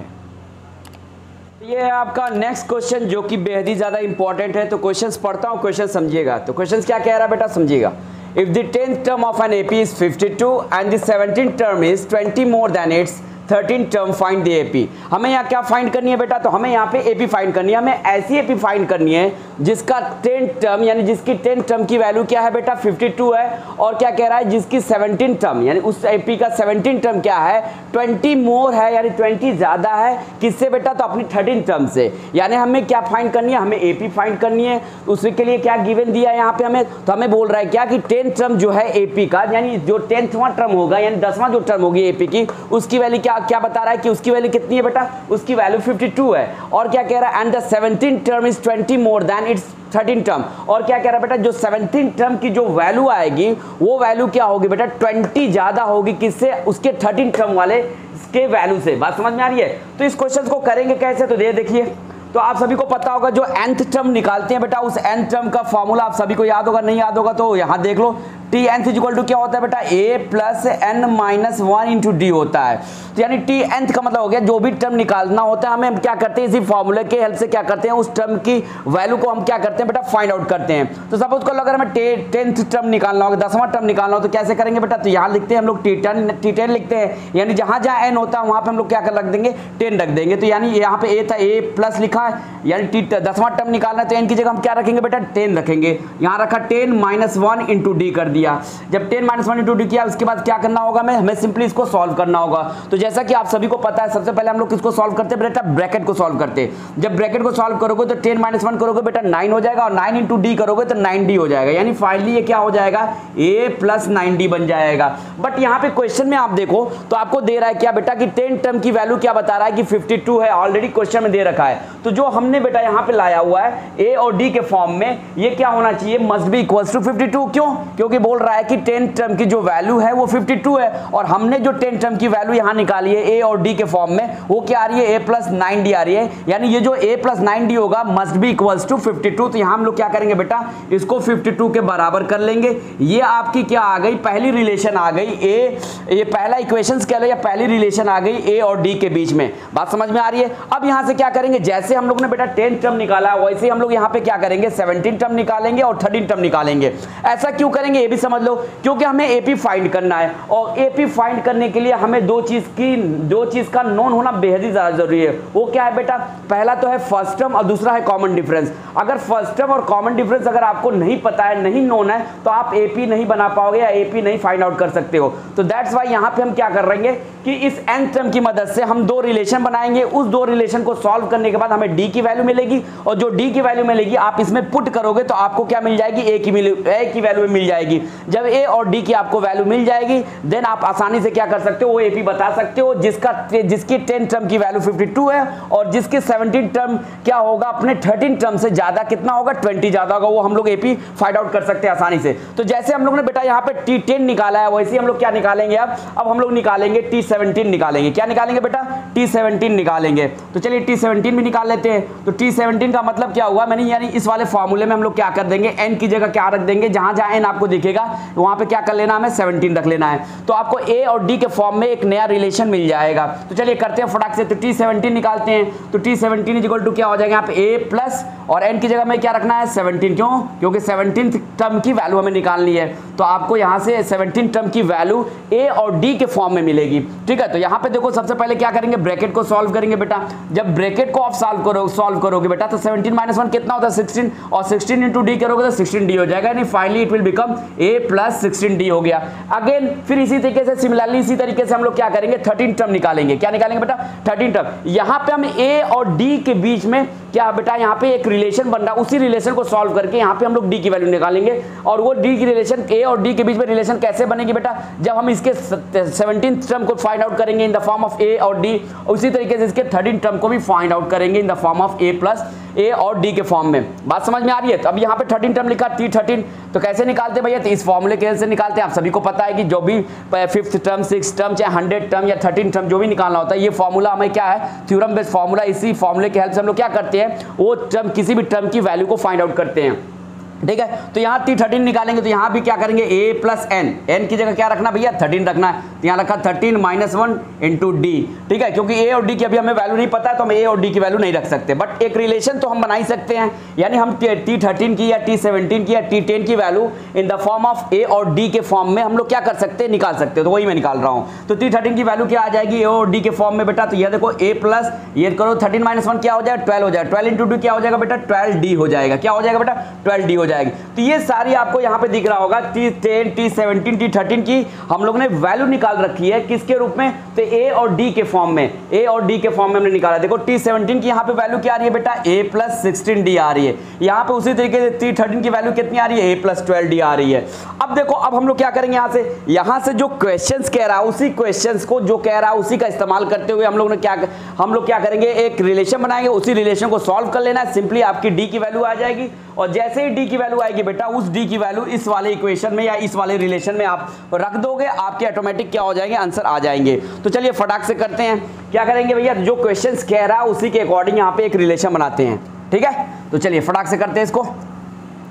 ये है आपका नेक्स्ट क्वेश्चन जो कि बेहद ही ज़्यादा इंपॉर्टेंट है। तो क्वेश्चंस पढ़ता हूँ, क्वेश्चन समझिएगा। तो क्वेश्चंस क्या कह रहा है बेटा समझिएगा। If the 10th term of an AP is 52 and the 17th term is 20 more than its 13th term, find the AP। हमें यहाँ क्या फाइंड करनी है बेटा, तो हमें यहाँ पे AP फाइंड करनी है। हमें ऐसी AP फाइंड करनी है जिसका 10th टर्म यानी जिसकी 10th टर्म की वैल्यू क्या है बेटा 52 है, और क्या कह रहा है जिसकी 17th टर्म यानी उस AP का 17th टर्म क्या है 20 मोर है, यानी 20 ज़्यादा है किससे बेटा, तो अपनी 13th टर्म से। यानी हमें क्या फाइंड करनी है, हमें AP फाइंड करनी है। उसके लिए क्या गिवन दिया है यहाँ पे हमें, तो हमें बोल रहा है क्या कि 10th टर्म जो है AP का, यानी जो 10वां टर्म होगा यानी 10वां जो टर्म होगी AP की उसकी वैल्यू क्या बता रहा है कि उसकी वैल्यू कितनी है बेटा, उसकी वैल्यू 52 है। और क्या कह रहा है and the 17th term is 20 more than its 13th term, और क्या कह रहा है बेटा जो 17th टर्म की जो वैल्यू आएगी वो वैल्यू क्या होगी बेटा 20 ज्यादा होगी किससे, उसके 13th टर्म वाले के वैल्यू से। बात समझ में आ रही है? तो इस क्वेश्चन को करेंगे कैसे, तो देखिए तो आप सभी को पता होगा जो nth टर्म निकालते हैं बेटा उस nth टर्म का फॉर्मूला आप सभी को याद होगा, नहीं याद होगा तो यहाँ देख लो टी nth इक्वल टू क्या होता है बेटा, a plus n minus 1 into d होता है। तो यानी टी nth का मतलब हो गया जो भी टर्म निकालना होता है हमें क्या करते हैं, इसी फॉर्मूले के हेल्प से क्या करते हैं, उस टर्म की वैल्यू को हम क्या करते हैं बेटा, फाइंड आउट करते हैं। तो सपोज कर लो अगर हमें 10th टर्म निकालना होगा, 10वां टर्म निकालना हो तो कैसे करेंगे बेटा, तो यहाँ लिखते हैं हम लोग T10 लिखते हैं, यानी जहां जहां n होता है वहां पे हम लोग क्या कर रख देंगे, 10 रख देंगे। तो यानी यहाँ पे a था, a प्लस लिखा है, यानी 10वां टर्म निकालना है तो n की जगह हम क्या रखेंगे बेटा, 10 रखेंगे। यहाँ रखा 10 माइनस 1 इंटू डी कर दिया। जब 10 माइनस 1 इंटू डी किया उसके बाद क्या करना होगा, हमें सिंपली इसको सॉल्व करना होगा। तो जैसा कि आप सभी को पता है सबसे पहले हम लोग किसको सॉल्व करते हैं बेटा, ब्रैकेट को सॉल्व करते हैं। जब ब्रैकेट को सॉल्व करोगे तो 10 माइनस 1 करोगे बेटा 9 हो जाएगा, और 9 इंटू डी करोगे तो 9d हो जाएगा, यानी फाइनली ये क्या हो जाएगा, a प्लस 9d बन जाएगा। बट यहाँ पे क्वेश्चन में आप देखो तो आपको दे रहा है क्या बेटा कि 10 टर्म की वैल्यू क्या बता रहा है कि 52 है, ऑलरेडी क्वेश्चन में दे रखा है। तो जो हमने बेटा यहाँ पे लाया हुआ है a और d के फॉर्म में, ये क्या होना चाहिए, मस्ट बी इक्वल्स टू 52। क्यों, क्योंकि बोल रहा है कि 10 टर्म की जो वैल्यू है वो 52 है, और हमने जो 10 टर्म की वैल्यू यहाँ निकाली है a और d के फॉर्म में वो क्या आ रही है, a प्लस 9d आ रही है, यानी ये जो a प्लस 9d होगा मस्ट बी इक्वल्स टू 52। तो यहाँ हम लोग क्या करेंगे बेटा, इसको 52 के बराबर कर लेंगे। ये आपकी क्या आ गई, पहली रिलेशन आ गई ये पहला इक्वेशंस कह लो या पहली रिलेशन आ गई a और d के बीच में। बात समझ में आ रही है। अब यहाँ से क्या करेंगे, जैसे हम लोग ने बेटा 10 टर्म निकाला वैसे ही हम लोग यहाँ पे क्या करेंगे, 17 टर्म निकालेंगे और 13 टर्म निकालेंगे। ऐसा क्यों करेंगे ये भी समझ लो, क्योंकि हमें एपी फाइंड करना है, और एपी फाइंड करने के लिए हमें दो चीज का नोन होना बेहद ही ज्यादा जरूरी है। वो क्या है बेटा, पहला तो है फर्स्ट टर्म और दूसरा है कॉमन डिफरेंस। अगर फर्स्ट टर्म और कॉमन डिफरेंस अगर आपको नहीं पता है, नहीं नोन है, तो आप एपी नहीं बना पाओगे या एपी नहीं फाइंड आउट कर सकते हो। तो दैट्स वाई यहाँ पे हम क्या कर रहे हैं कि इस nth टर्म की मदद से हम दो रिलेशन बनाएंगे। उस दो रिलेशन को सॉल्व करने के बाद हमें d की वैल्यू मिलेगी, और जो d की वैल्यू मिलेगी आप इसमें पुट करोगे तो आपको क्या मिल जाएगी, a की वैल्यू मिल जाएगी। जब a और d की आपको वैल्यू मिल जाएगी देन आप आसानी से क्या कर सकते हो, वो एपी बता सकते हो जिसकी 10 टर्म की वैल्यू 52 है और जिसकी 17 टर्म क्या होगा, अपने 13 टर्म से ज्यादा कितना होगा, 20 ज्यादा होगा, वो हम लोग एपी फाइंड आउट कर सकते हैं आसानी से। तो जैसे हम लोग ने बेटा यहाँ पे T10 निकाला है वैसे ही हम लोग क्या निकालेंगे, अब हम लोग निकालेंगे T17 निकालेंगे। क्या निकालेंगे बेटा, T17 निकालेंगे। तो चलिए T17 भी निकाल लेते हैं। तो T17 का मतलब क्या हुआ, मैंने यानी इस वाले फॉर्मूले में हम लोग क्या कर देंगे, n की जगह क्या रख देंगे, जहां जहां n आपको दिखेगा वहां पे क्या कर लेना, हमें 17 रख लेना है। तो आपको a और d के फॉर्म में एक नया रिलेशन मिल जाएगा। तो चलिए करते हैं फटाक से। तो T17 निकालते हैं। तो T17 इक्वल टू क्या हो जाएगा, यहाँ पे a प्लस और n की जगह में क्या रखना है, 17। क्यों, क्योंकि 17th टर्म की वैल्यू हमें निकालनी है। तो आपको यहाँ से 17 टर्म की वैल्यू a और d के फॉर्म में मिलेगी। ठीक है, तो यहाँ पे देखो सबसे पहले क्या करेंगे, ब्रैकेट को सॉल्व करेंगे बेटा। जब ब्रैकेट को आप सॉल्व करोगे बेटा तो 17 माइनस 1 कितना होता है, 16, और 16 इंटू डी करोगे तो 16d हो जाएगा, यानी finally it will become a plus 16d हो गया। अगेन फिर इसी तरीके से सिमिलरली इसी तरीके से हम लोग क्या करेंगे, 13 टर्म निकालेंगे। क्या निकालेंगे बेटा, 13 टर्म। यहाँ पे हम a और d के बीच में क्या बेटा, यहाँ पे एक रिलेशन बन रहा है, उसी रिलेशन को सॉल्व करके यहाँ पे हम लोग d की वैल्यू निकालेंगे। और वो d की रिलेशन, a और d के बीच में रिलेशन कैसे बनेगी बेटा, जब हम इसके 17th टर्म को फाइंड आउट करेंगे in the form of a और d, उसी तरीके से इसके 13 टर्म को भी फाइंड आउट करेंगे in the form of a plus a और d के फॉर्म में। बात समझ में आ रही है। तो अब यहाँ पे 13 टर्म लिखा, T13, तो कैसे निकालते भैया, तो इस फॉर्मूले के से निकालते हैं। आप सभी को पता है कि जो भी 5th टर्म, 6th टर्म, चाहे 100 टर्म या 13 टर्म जो भी निकालना होता है, ये फॉर्मूला हमें क्या है, थ्योरम बेस्ड फॉर्मूला। इसी फॉर्मूले के हेल्प से हम लोग क्या करते हैं, वो टर्म किसी भी टर्म की वैल्यू को फाइंड आउट करते हैं। ठीक है, तो यहाँ T13 निकालेंगे तो यहाँ भी क्या करेंगे, a प्लस n की जगह क्या रखना भैया, 13 रखना है। तो यहाँ रखा 13 माइनस 1 इंटू डी। ठीक है, क्योंकि a और d की अभी हमें वैल्यू नहीं पता है तो हम a और d की वैल्यू नहीं रख सकते, बट एक रिलेशन तो हम बना ही सकते हैं। यानी हम T13 की या T17 की या T10 की value in the form of a और d के फॉर्म में हम लोग क्या कर सकते हैं, निकाल सकते हैं। तो वही मैं निकाल रहा हूँ। तो T13 की वैल्यू क्या आ जाएगी, a और d के फॉर्म में बेटा। तो यह देखो a प्लस ये करो 13 माइनस 1 क्या हो जाएगा, 12 हो जाएगा। 12 इंटू डी क्या हो जाएगा बेटा, 12d हो जाएगा। क्या हो जाएगा बेटा, 12d हो जाएगी। तो ये सारी आपको यहाँ पे दिख रहा होगा T10, T17, T13 की हम लोग ने वैल्यू निकाल रखी है किसके रूप में, तो a और d के फॉर्म में। a और d के फॉर्म में हमने निकाला। देखो T17 की यहाँ पे वैल्यू क्या आ रही है बेटा, a प्लस 16d आ रही है। यहाँ पे उसी तरीके से T13 की वैल्यू कितनी आ रही है, a प्लस 12d आ रही है। अब देखो, अब हम लोग क्या करेंगे, यहाँ से जो क्वेश्चंस कह रहा है उसी क्वेश्चंस को जो कह रहा है उसी का इस्तेमाल करते हुए हम लोग क्या करेंगे, एक रिलेशन बनाएंगे, उसी रिलेशन को सॉल्व कर लेना है। सिंपली आपकी d की वैल्यू आ जाएगी, और जैसे ही d की वैल्यू आएगी बेटा, उस d की वैल्यू इस वाले इक्वेशन में या इस वाले रिलेशन में आप रख दोगे, आपके ऑटोमेटिक क्या हो जाएंगे, आंसर आ जाएंगे। तो चलिए फटाक से करते हैं। क्या करेंगे भैया, जो क्वेश्चंस कह रहा है उसी के अकॉर्डिंग यहाँ पे एक रिलेशन बनाते हैं। ठीक है, तो चलिए फटाक से करते हैं इसको।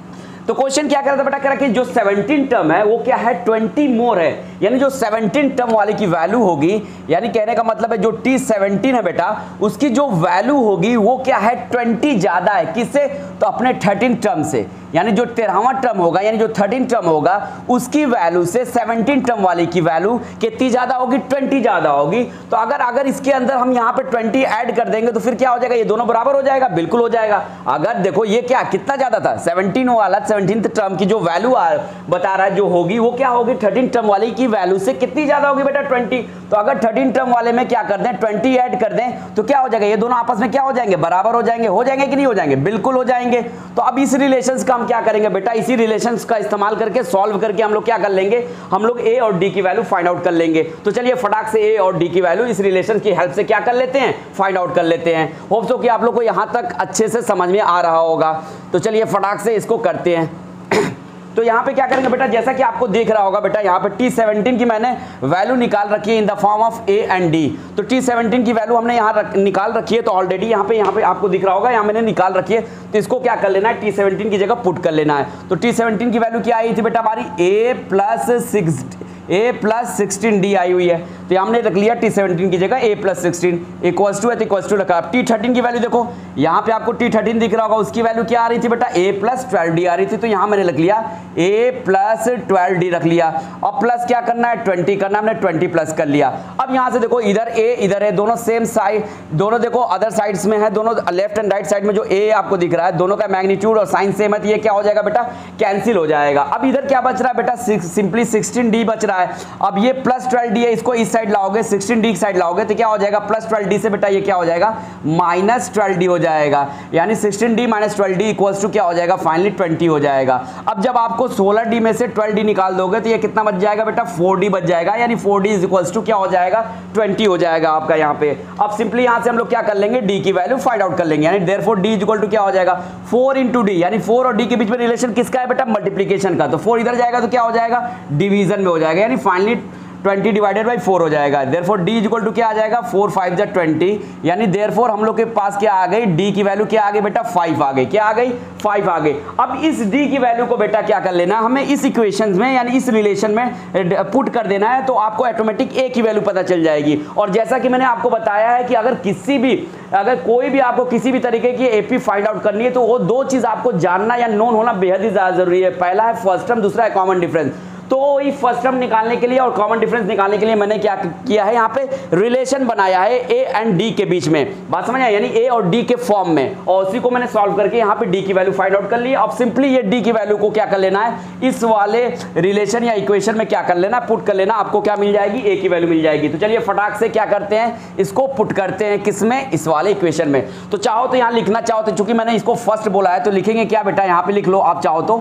तो क्वेश्चन क्या कर रहा था बेटा, कह रहा कि जो 17 टर्म है वो क्या है 20 मोर है, यानी जो 17 टर्म वाले की वैल्यू होगी, यानी कहने का मतलब है जो T17 है बेटा उसकी जो वैल्यू होगी वो क्या है 20 ज्यादा है, किससे, तो अपने 13 टर्म से, यानी जो 13वां टर्म होगा यानी जो 13 टर्म होगा उसकी वैल्यू से 17 टर्म वाले की वैल्यू कितनी ज्यादा होगी, 20 ज्यादा होगी। तो अगर इसके अंदर हम यहाँ पे 20 ऐड कर देंगे तो फिर क्या हो जाएगा, ये दोनों बराबर हो जाएगा, बिल्कुल हो जाएगा। अगर देखो ये क्या कितना ज्यादा था 17 वाला, 17th टर्म की जो वैल्यू बता रहा है जो होगी वो क्या होगी 13 टर्म वाले की वैल्यू से कितनी ज्यादा होगी बेटा 20। तो अगर 13 टर्म वाले में क्या कर दें 20 ऐड कर दें तो क्या हो जाएगा, ये दोनों आपस में क्या हो जाएंगे, बराबर हो जाएंगे कि नहीं हो जाएंगे, बिल्कुल हो जाएंगे। तो अब इस रिलेशंस का हम क्या करेंगे बेटा, इसी रिलेशंस का इस्तेमाल करके सॉल्व करके हम लोग क्या कर लेंगे, हम लोग ए और डी की वैल्यू फाइंड आउट कर लेंगे। तो चलिए फटाक से ए और डी की वैल्यू इस रिलेशन की हेल्प से क्या कर लेते हैं, फाइंड आउट कर लेते हैं। होप सो कि आप लोग को यहां तक अच्छे से समझ में आ रहा होगा। तो चलिए फटाक से इसको करते हैं। तो यहाँ पे क्या करेंगे बेटा, जैसा कि आपको दिख रहा होगा बेटा यहाँ पे T17 की मैंने वैल्यू निकाल रखी है in the form of A and D। तो T17 की वैल्यू हमने यहाँ निकाल रखी है, तो ऑलरेडी यहाँ पे आपको दिख रहा होगा, यहाँ मैंने निकाल रखी है। तो इसको क्या कर लेना है, T17 की जगह पुट कर लेना है। तो T17 की वैल्यू क्या आई थी बेटा हमारी A प्लस 16D आई हुई है। तो हमने रख लिया T17 की जगह A प्लस 16 इक्वल्स टू है, तो इक्वल्स टू रखा। T13 की वैल्यू देखो, यहाँ पे आपको T13 दिख रहा होगा, उसकी वैल्यू क्या आ रही थी बेटा, A प्लस 12D आ रही थी। तो यहाँ मैंने रख लिया A प्लस 12D रख लिया। अब प्लस क्या करना है 20 करना, हमने 20 प्लस कर लिया। अब यहाँ से देखो इधर A इधर है, दोनों सेम साइड, दोनों देखो अदर साइड्स में है, दोनों लेफ्ट एंड राइट साइड में जो A आपको दिख रहा है दोनों का मैग्नीट्यूड और साइन सेम है, तो ये क्या हो जाएगा बेटा, कैंसिल हो जाएगा। अब इधर क्या बच रहा है बेटा, सिंपली 16D बच रहा है। अब ये प्लस 12D है, इसको इस साइड लाओगे, 16D की साइड लाओगे तो क्या हो जाएगा, प्लस 12D से बेटा ये क्या हो जाएगा, माइनस 12D हो जाएगा। यानी 16D minus 12D equals to क्या हो जाएगा, फाइनली 20 हो जाएगा। अब जब आपको 16D में से 12D निकाल दोगे तो ये कितना बच जाएगा बेटा, 4D बच जाएगा। यानी 4D इज इक्वल्स टू क्या हो जाएगा, 20 हो जाएगा आपका यहाँ पे। अब सिंपली यहाँ से हम लोग क्या कर लेंगे, D की वैल्यू फाइंड आउट कर लेंगे। यानी therefore D is equal to क्या हो जाएगा, 4 इंटू D, यानी 4 और D के बीच में रिलेशन किसका है बेटा, मल्टीप्लीकेशन का। तो 4 इधर जाएगा तो क्या हो जाएगा, डिवीजन में हो जाएगा, यानी फाइनली 20 डिवाइडेड बाई 4 हो जाएगा। Therefore D is equal to क्या आ जाएगा, 4 5 जा 20, यानी देयरफॉर हम लोग के पास क्या आ गई, D की वैल्यू क्या आ गई बेटा, 5 आ गई। क्या आ गई, 5 आ गई। अब इस D की वैल्यू को बेटा क्या कर लेना, हमें इस इक्वेशन में यानी इस रिलेशन में पुट कर देना है, तो आपको ऑटोमेटिक A की वैल्यू पता चल जाएगी। और जैसा कि मैंने आपको बताया है कि अगर कोई भी आपको किसी भी तरीके की AP फाइंड आउट करनी है तो वो दो चीज आपको जानना या नोन होना बेहद ही ज्यादा जरूरी है। पहला है फर्स्ट टर्म, दूसरा है कॉमन डिफरेंस। तो ये फर्स्ट टर्म निकालने के लिए और कॉमन डिफरेंस निकालने के लिए मैंने क्या किया है, यहाँ पे रिलेशन बनाया है A एंड D के बीच में, बात समझ आया, यानी A और D के फॉर्म में, और उसी को मैंने सॉल्व करके यहाँ पे D की वैल्यू फाइंड आउट कर ली। अब सिंपली ये D की वैल्यू को क्या कर लेना है, इस वाले रिलेशन या इक्वेशन में क्या कर लेना, पुट कर लेना, आपको क्या मिल जाएगी, A की वैल्यू मिल जाएगी। तो चलिए फटाक से क्या करते हैं, इसको पुट करते हैं किसमें, इस वाले इक्वेशन में। तो चाहो तो यहाँ लिखना चाहो तो, चूंकि मैंने इसको फर्स्ट बोला है तो लिखेंगे क्या बेटा, यहाँ पे लिख लो आप चाहो तो,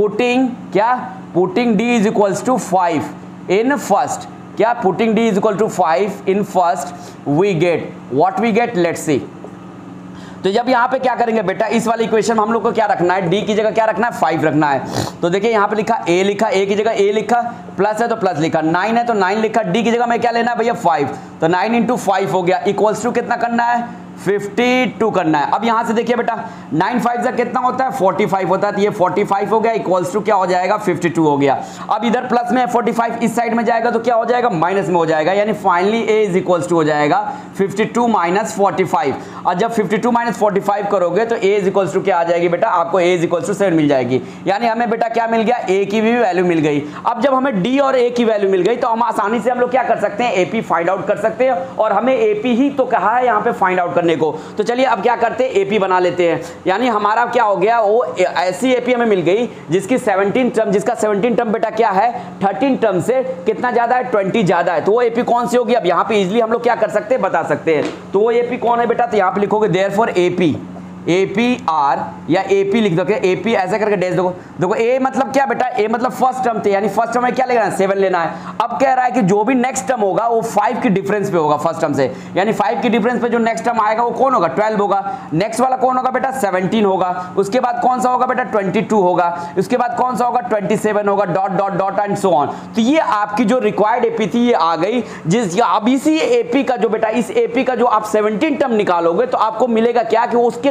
putting D is equals to 5 in first, क्या putting D is equal to 5 in first we get what we get, let's see। तो जब यहाँ पे क्या करेंगे बेटा, इस वाली इक्वेशन हम लोग को क्या रखना है, D की जगह क्या रखना है, 5 रखना है। तो देखिए यहाँ पे लिखा A लिखा, A की जगह A लिखा, प्लस है तो प्लस लिखा, 9 है तो 9 लिखा, D की जगह में क्या लेना है भैया 5, तो 9 इंटू 5 हो गया, इक्वल्स टू कितना करना है, 52 करना है। अब यहां से देखिए बेटा 9 5 से कितना होता है, 45 होता है, तो ये 45 हो गया, इक्वल्स टू क्या हो जाएगा, 52 हो गया। अब इधर प्लस में 45 इस साइड में जाएगा तो क्या हो जाएगा, माइनस में हो जाएगा, यानी finally A is equals to हो जाएगा 52 माइनस 45। और जब 52 माइनस 45 करोगे तो A इज इक्वल्स टू क्या आ जाएगी बेटा, आपको A इज इक्वल्स टू 7 मिल जाएगी। यानी हमें बेटा क्या मिल गया, A की भी वैल्यू मिल गई। अब जब हमें D और A की वैल्यू मिल गई तो हम आसानी से हम लोग क्या कर सकते हैं, AP फाइंड आउट कर सकते हैं, और हमें AP ही तो कहा है यहाँ पे फाइंड आउट करने को। तो चलिए अब क्या करते हैं, AP बना लेते हैं। यानी हमारा क्या हो गया, वो ऐसी AP हमें मिल गई जिसकी 17 टर्म, जिसका 17 टर्म बेटा क्या है, 13 टर्म से कितना ज्यादा है, 20 ज्यादा है। तो वो AP कौन सी होगी, अब यहाँ पे इजीली हम लोग क्या कर सकते हैं, बता सकते हैं। तो वो AP कौन है बेटा, तो यहाँ पे लिखोगे देयरफॉर APR या AP लिख दोगे, AP ऐसा करके डैश देखो A मतलब क्या बेटा, A मतलब फर्स्ट टर्म थे, यानी फर्स्ट टर्म में क्या लेना है, 7 लेना है। अब कह रहा है कि जो भी नेक्स्ट टर्म होगा वो 5 की डिफरेंस पे होगा फर्स्ट टर्म से, यानी 5 की डिफरेंस पे जो नेक्स्ट टर्म आएगा वो कौन होगा, 12 होगा। नेक्स्ट वाला कौन होगा बेटा, 17 होगा। उसके बाद कौन सा होगा बेटा, 22 होगा। उसके बाद कौन सा होगा, 27 होगा, dot dot dot and so on. तो ये आपकी जो रिक्वायर्ड AP थी ये आ गई, जिस अब इसी AP का जो बेटा, इस AP का जो आप 17 टर्म निकालोगे तो आपको मिलेगा क्या, कि उसके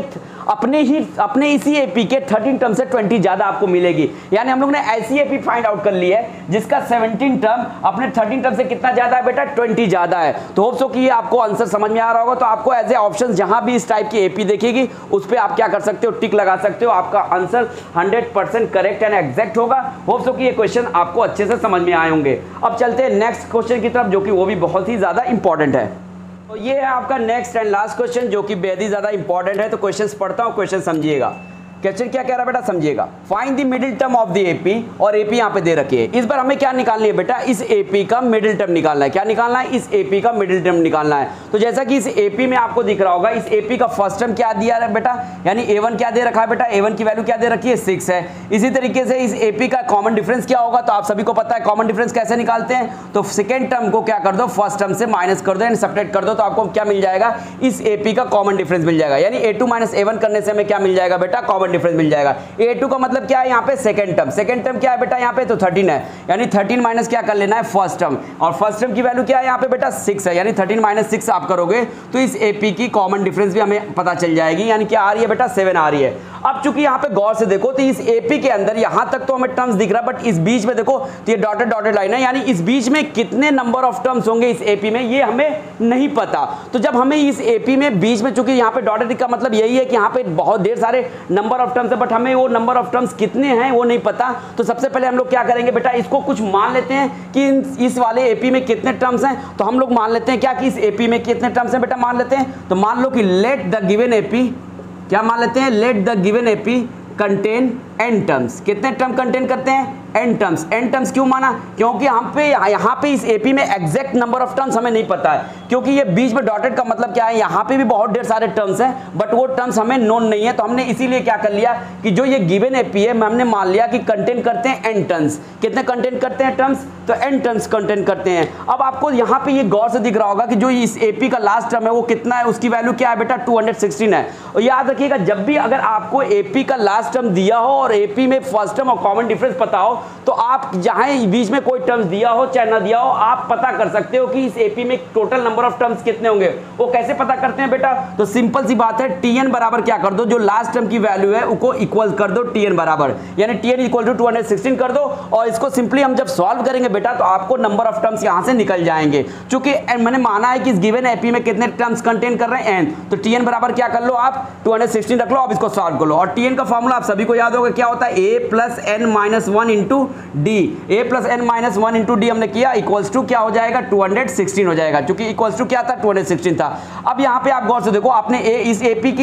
अपने इसी एपी के 13 टर्म से 20 ज्यादा आपको मिलेगी। यानी हम लोग ने ऐसी एपी फाइंड आउट कर ली है जिसका 17 टर्म अपने 13 टर्म से कितना ज्यादा है बेटा, 20 ज्यादा है। तो होप सो कि ये आपको आंसर समझ में आ रहा होगा। तो आपको एज ए ऑप्शन जहां भी इस टाइप की एपी देखेगी उस पर आप क्या कर सकते हो, टिक लगा सकते हो। आपका आंसर 100% करेक्ट एंड एग्जैक्ट होगा। होप सो कि ये क्वेश्चन आपको अच्छे से समझ में आए होंगे। अब चलते हैं नेक्स्ट क्वेश्चन की तरफ, जो कि वो भी बहुत ही ज्यादा इंपॉर्टेंट है। तो ये है आपका नेक्स्ट एंड लास्ट क्वेश्चन, जो कि बेहद ही ज्यादा इंपॉर्टेंट है। तो क्वेश्चन पढ़ता हूं, क्वेश्चन समझिएगा। क्वेश्चन क्या कह रहा है बेटा, समझिएगा। Find the middle term of the AP, और एपी यहां पे दे रखी है। इस बार हमें क्या निकालनी है बेटा, इस एपी का मिडिल टर्म निकालना है। क्या निकालना है, इस एपी का मिडिल टर्म निकालना है। तो जैसा कि इस एपी में आपको दिख रहा होगा, इस एपी का फर्स्ट टर्म क्या दिया है बेटा, यानी a1 क्या दे रखा है बेटा, a1 की वैल्यू क्या दे रखी है, 6 है। इसी तरीके से इस एपी का कॉमन डिफरेंस क्या होगा, तो आप सभी को पता है कॉमन डिफरेंस कैसे निकालते हैं। तो सेकेंड टर्म को क्या कर दो, फर्स्ट टर्म से माइनस कर दो, यानी सब्ट्रैक्ट कर दो, तो आपको क्या मिल जाएगा, इस एपी का कॉमन डिफरेंस मिल जाएगा। यानी a2 माइनस a1 करने से हमें क्या मिल जाएगा बेटा, कॉमन डिफरेंस मिल जाएगा। a2 का मतलब क्या है यहाँ पे, सेकंड टर्म। सेकंड टर्म क्या है बेटा यहाँ पे, तो 13 है। यानी 13 माइनस क्या कर लेना है, फर्स्ट टर्म। और फर्स्ट टर्म की वैल्यू क्या है यहाँ पे बेटा, 6 है। यानी 13 माइनस 6 आप करोगे तो इस एपी की कॉमन डिफरेंस भी हमें पता चल जाएगी। यानी क्या आ रही है बेटा, 7 आ रही है। अब चूंकि यहाँ पे गौर से देखो तो इस एपी के अंदर यहाँ तक तो हमें टर्म्स दिख रहा है, बट इस बीच में देखो तो ये डॉटेड डॉटेड लाइन है। यानी इस बीच में कितने नंबर ऑफ टर्म्स होंगे इस एपी में, ये हमें नहीं पता। तो जब हमें इस एपी में बीच में, चूंकि यहाँ पे डॉटेड का मतलब यही है कि यहाँ पे बहुत ढेर सारे नंबर ऑफ टर्म्स है, बट हमें वो नंबर ऑफ टर्म्स कितने हैं वो नहीं पता। तो सबसे पहले हम लोग क्या करेंगे बेटा, इसको कुछ मान लेते हैं कि इस वाले एपी में कितने टर्म्स हैं। तो हम लोग मान लेते हैं क्या, कि इस एपी में कितने टर्म्स हैं बेटा, मान लेते हैं। तो मान लो कि लेट द गिवन एपी, क्या मान लेते हैं, let the given AP contain n terms. कितने टर्म कंटेन करते हैं, n टर्म्स। n टर्म्स क्यों माना, क्योंकि हम पे यहाँ पे इस एपी में एग्जैक्ट नंबर ऑफ टर्म्स हमें नहीं पता है, क्योंकि ये बीच में डॉटेड का मतलब क्या है, यहाँ पे भी बहुत ढेर सारे टर्म्स हैं, बट वो टर्म्स हमें नोन नहीं है। तो हमने इसीलिए क्या कर लिया कि जो ये गिवन एपी है हमने मान लिया कि कंटेन करते हैं n टर्म्स। कितने कंटेन करते हैं टर्म्स, तो n टर्म्स कंटेन करते हैं। अब आपको यहाँ पे ये गौर से दिख रहा होगा कि जो इस एपी का लास्ट टर्म है वो कितना है, उसकी वैल्यू क्या है बेटा, 216 है। और याद रखिएगा, जब भी अगर आपको एपी का लास्ट टर्म दिया हो और एपी में फर्स्ट टर्म और कॉमन डिफरेंस पता हो, तो आप जहां बीच में कोई टर्म्स दिया हो चाहे ना दिया हो, आप पता कर सकते हो कि इस एपी में टोटल नंबर ऑफ टर्म्स कितने होंगे। वो कैसे पता करते हैं बेटा, तो सिंपल सी बात है, टीएन बराबर क्या कर दो, जो लास्ट टर्म की वैल्यू है उसको इक्वल कर दो टीएन बराबर, यानी टीएन इक्वल टू 216 कर दो। और इसको सिंपली हम जब सॉल्व करेंगे बेटा तो आपको नंबर ऑफ टर्म्स यहां से निकल जाएंगे। चूंकि मैंने माना है कि इस गिवन एपी में कितने टर्म्स कंटेन कर रहे हैं n, तो टीएन बराबर क्या कर लो आप, 216 रख लो। अब इसको सॉल्व कर लो। और टीएन का फॉर्मूला आप सभी को याद होगा, क्या होता है, a plus n minus 1 into d. a plus n minus 1 into d हमने किया, इक्वल्स टू क्या हो जाएगा, 216 हो जाएगा, क्योंकि इक्वल्स टू क्या था, 216 था। अब यहाँ पे आप गौर से देखो, आपने इस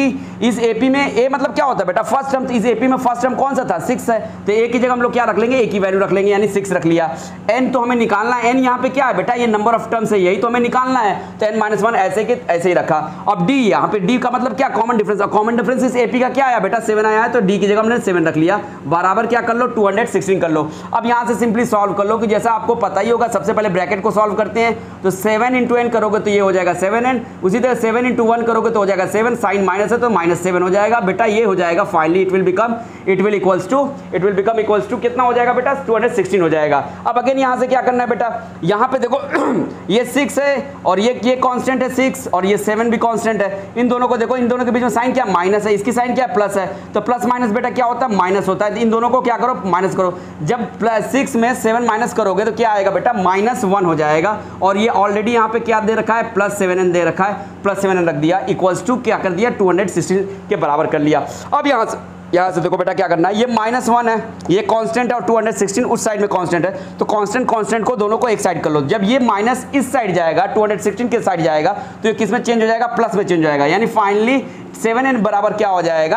एपी में a मतलब क्या होता है बेटा, फर्स्ट टर्म। इस एपी में फर्स्ट टर्म कौन सा था, 6 है। तो a की जगह हम लोग क्या रख लेंगे, a की वैल्यू रख लेंगे, यानी 6 रख लिया। n तो हमें निकालना है, n यहाँ पे क्या है बेटा, ये नंबर ऑफ टर्म्स है, यही तो हमें निकालना है। तो n माइनस 1 ऐसे के ऐसे ही रखा। अब d, यहाँ पे d का मतलब क्या, कॉमन डिफरेंस। कॉमन डिफरेंस इस एपी का क्या आया बेटा, 7 आया है, तो d की जगह हमने 7 रख लिया, बराबर क्या कर लो, 216 कर लो। अब यहाँ से सिंपली सॉल्व कर लो, कि जैसा आपको पता ही होगा, सबसे पहले ब्रैकेट को सॉल्व करते हैं। तो 7 इंटू n करोगे तो ये हो जाएगा 7n, उसी तरह 7 इंटू 1 करोगे तो हो जाएगा 7, साइन माइनस है तो -7 हो जाएगा बेटा। ये हो जाएगा finally it will become equals to कितना हो जाएगा बेटा, 216 हो जाएगा। अब अगेन यहाँ से क्या करना है बेटा, यहाँ पे देखो ये 6 है और ये कांस्टेंट है 6, और ये 7 भी कांस्टेंट है। इन दोनों को देखो, इन दोनों के बीच में साइन क्या, माइनस है, इसकी साइन क्या, प्लस है। तो प्लस माइनस बेटा क्या होता है, माइनस होता है। इन दोनों को क्या करो, माइनस करो। जब 6 में 7 माइनस करोगे तो क्या आएगा बेटा, -1 हो जाएगा। और ये ऑलरेडी यहाँ पे क्या दे रखा है, +7n दे रखा है, +7n रख दिया, इक्वल्स टू क्या कर दिया, 216 के बराबर कर लिया। अब यहाँ से देखो बेटा क्या करना है, ये -1 है, ये कांस्टेंट है, और 216 उस साइड में कांस्टेंट है। तो कांस्टेंट को दोनों को एक साइड कर लो। जब ये माइनस इस साइड जाएगा, 216 के साइड जाएगा, तो ये किस में चेंज हो जाएगा, प्लस में चेंज हो जाएगा। यानी फाइनली 7n बराबर क्या हो जाएगा,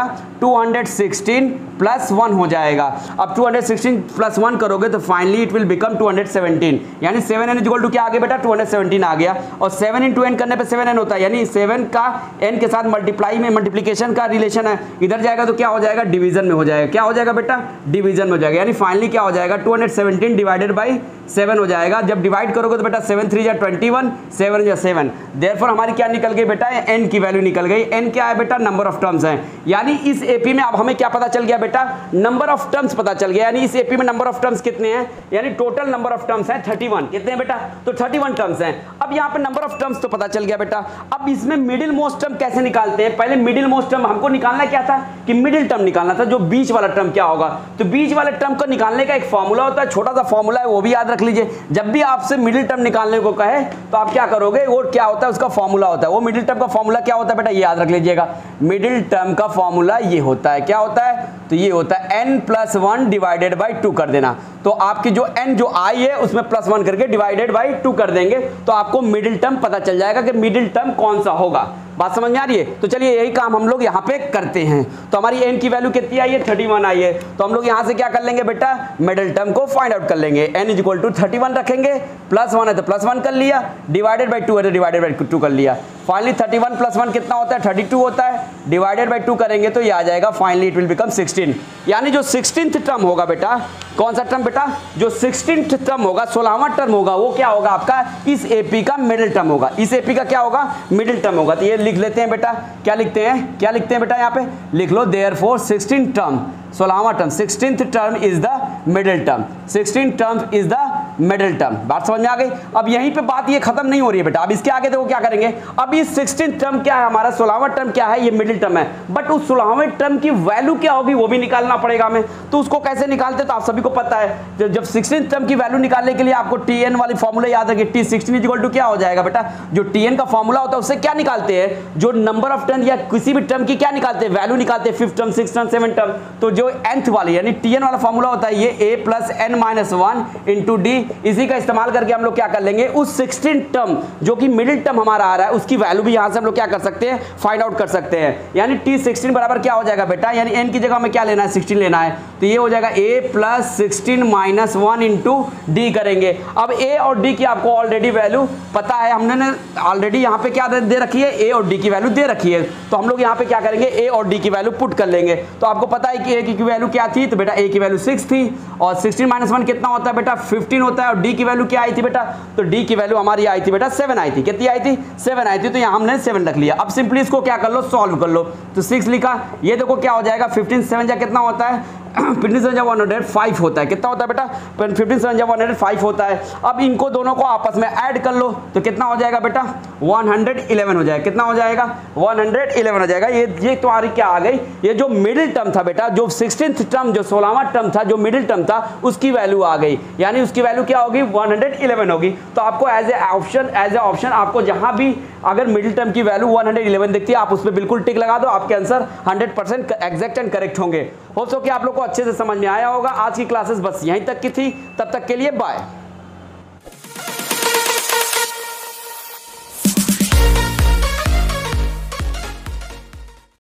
216 + 1 हो जाएगा। अब 216 + 1 करोगे तो फाइनली इट विल बिकम 217, यानी 7n इक्वल टू क्या आ गया बेटा, 217 आ गया। और 7 इंटू n करने पे 7n होता है, यानी 7 का n के साथ मल्टीप्लिकेशन का रिलेशन है। इधर जाएगा तो क्या हो जाएगा, डिवीजन में हो जाएगा। क्या हो जाएगा बेटा, डिवीजन में हो जाएगा। यानी फाइनली क्या हो जाएगा, 217 डिवाइडेड बाई 7 हो जाएगा। जब डिवाइड करोगे तो बेटा 7 3 जा 21, 7 जा 7, देयरफॉर हमारी क्या निकल गई बेटा, n की वैल्यू निकल गई। n क्या है बेटा, नंबर ऑफ टर्म्स हैं। यानी इस एपी में अब हमें क्या पता चल गया बेटा, नंबर ऑफ टर्म्स पता चल गया। यानी इस एपी में नंबर ऑफ टर्म्स कितने हैं, यानी टोटल नंबर ऑफ टर्म्स हैं 31। कितने हैं बेटा, तो 31 टर्म्स हैं। अब यहाँ पे नंबर ऑफ टर्म्स तो पता चल गया बेटा। अब इसमें मिडिल मोस्ट टर्म कैसे निकालते हैं, पहले मिडिल मोस्ट टर्म हमको निकालना क्या था कि मिडिल टर्म निकालना था, जो बीच वाला टर्म क्या होगा। तो बीच वाले टर्म को निकालने का एक फॉर्मूला होता है, छोटा सा फॉर्मूला है, वो भी याद रख लीजिए। जब भी आपसे मिडिल टर्म निकालने को कहे तो आप क्या करोगे, वो क्या होता है, उसका फॉर्मूला होता है। वो मिडिल टर्म का फॉर्मूला क्या होता है बेटा, ये याद रख लीजिएगा। मिडिल टर्म का फॉर्मूला ये होता है, क्या होता है, तो ये होता है n+1 डिवाइडेड बाई 2 कर देना। तो आपकी जो n जो i है उसमें +1 करके डिवाइडेड बाई 2 कर देंगे, तो आपको मिडिल टर्म पता चल जाएगा कि मिडिल टर्म कौन सा होगा। बात समझ में आ रही है। तो चलिए यही काम हम लोग यहाँ पे करते हैं। तो हमारी n की वैल्यू कितनी आई है, 31 आई है। तो हम लोग यहाँ से क्या कर लेंगे बेटा, मिडिल टर्म को फाइंड आउट कर लेंगे। n = 31 रखेंगे, +1 है तो +1 कर लिया, डिवाइडेड बाई 2 है तो डिवाइडेड बाई 2 कर लिया। फाइनली 31 + 1 कितना होता है, 32 होता है, डिवाइडेड बाई 2 करेंगे तो ये आ जाएगा, फाइनली इट विल बिकम 16। यानी जो 16th टर्म होगा बेटा, कौन सा टर्म बेटा, जो 16th टर्म होगा, 16वां टर्म होगा, वो क्या होगा आपका, इस एपी का मिडिल टर्म होगा। इस एपी का क्या होगा, मिडिल टर्म होगा। तो ये लिख लेते हैं बेटा, क्या लिखते हैं, क्या लिखते हैं बेटा, यहाँ पे लिख लो, देयरफॉर 16th टर्म, 16वां term, 16th term is the middle term, 16th term is the middle term. बात समझ में आ गई। अब यहीं पे बात ये खत्म नहीं हो रही है बेटा, अब इसके आगे देखो क्या करेंगे। अब इस 16th टर्म क्या है हमारा, 16वां टर्म क्या है, ये मिडिल टर्म है, बट उस 16वें टर्म की वैल्यू क्या होगी वो भी निकालना पड़ेगा हमें। तो उसको कैसे निकालते, तो आप सभी को पता है, जब 16th टर्म की वैल्यू निकालने के लिए आपको tn वाली फॉर्मूला याद रखिए। t16 = क्या हो जाएगा बेटा, जो tn का फॉर्मूला होता है उससे क्या निकालते हैं, जो नंबर ऑफ टर्म या किसी भी टर्म की क्या निकालते हैं, वैल्यू निकालते हैं, 5th term, 6th term, 7th term. तो जो nth वाली यानी tn वाला फॉर्मूला होता है, ये a + n-1 * d, इसी का इस्तेमाल करके हम लोग क्या कर लेंगे, उस 16th टर्म जो कि मिडिल टर्म हमारा आ रहा है उसकी वैल्यू भी यहां से हम लोग क्या कर सकते हैं, फाइंड आउट कर सकते हैं। यानी t16 बराबर क्या हो जाएगा बेटा, यानी n की जगह हमें क्या लेना है, 16 लेना है। तो ये हो जाएगा a + 16 - 1 * d करेंगे। अब a और d की आपको ऑलरेडी वैल्यू पता है, हमने ऑलरेडी यहाँ पे क्या दे रखी है, a और d की वैल्यू दे रखी है। तो हम लोग यहाँ पे क्या करेंगे, a और d की वैल्यू पुट कर लेंगे। तो आपको पता है कि a की वैल्यू क्या थी, तो बेटा a की वैल्यू 6 थी, और 16 - 1 कितना होता है बेटा, 15 होता है। और d की वैल्यू क्या आई थी बेटा, तो d की वैल्यू हमारी आई थी बेटा 7 आई थी। कितनी आई थी, 7 आई थी। तो यहाँ हमने 7 रख लिया। अब सिंपली इसको क्या कर लो, सॉल्व कर लो। तो 6 लिखा, ये देखो क्या हो जाएगा, 15 7 जा कितना होता है, 15 7 जा 105 होता है। कितना होता है बेटा, 15 7 जा 105 होता है। अब इनको दोनों को आपस में ऐड कर लो तो कितना हो जाएगा बेटा, 111 हो जाएगा। कितना हो जाएगा, 111 हो जाएगा। ये तुम्हारी क्या आ गई, ये जो मिडिल टर्म था बेटा, जो 16th टर्म, जो 16वां टर्म था, जो मिडिल टर्म था, उसकी वैल्यू आ गई। यानी उसकी वैल्यू क्या होगी, 111 होगी। तो आपको एज ए ऑप्शन आपको जहां भी अगर मिडिल टर्म की वैल्यू 111 दिखती है, आप उस पर बिल्कुल टिक लगा दो, आपके आंसर 100% एग्जैक्ट एंड करेक्ट होंगे। होप सो कि आप लोग को अच्छे से समझ में आया होगा। आज की क्लासेस बस यहीं तक की थी, तब तक के लिए बाय।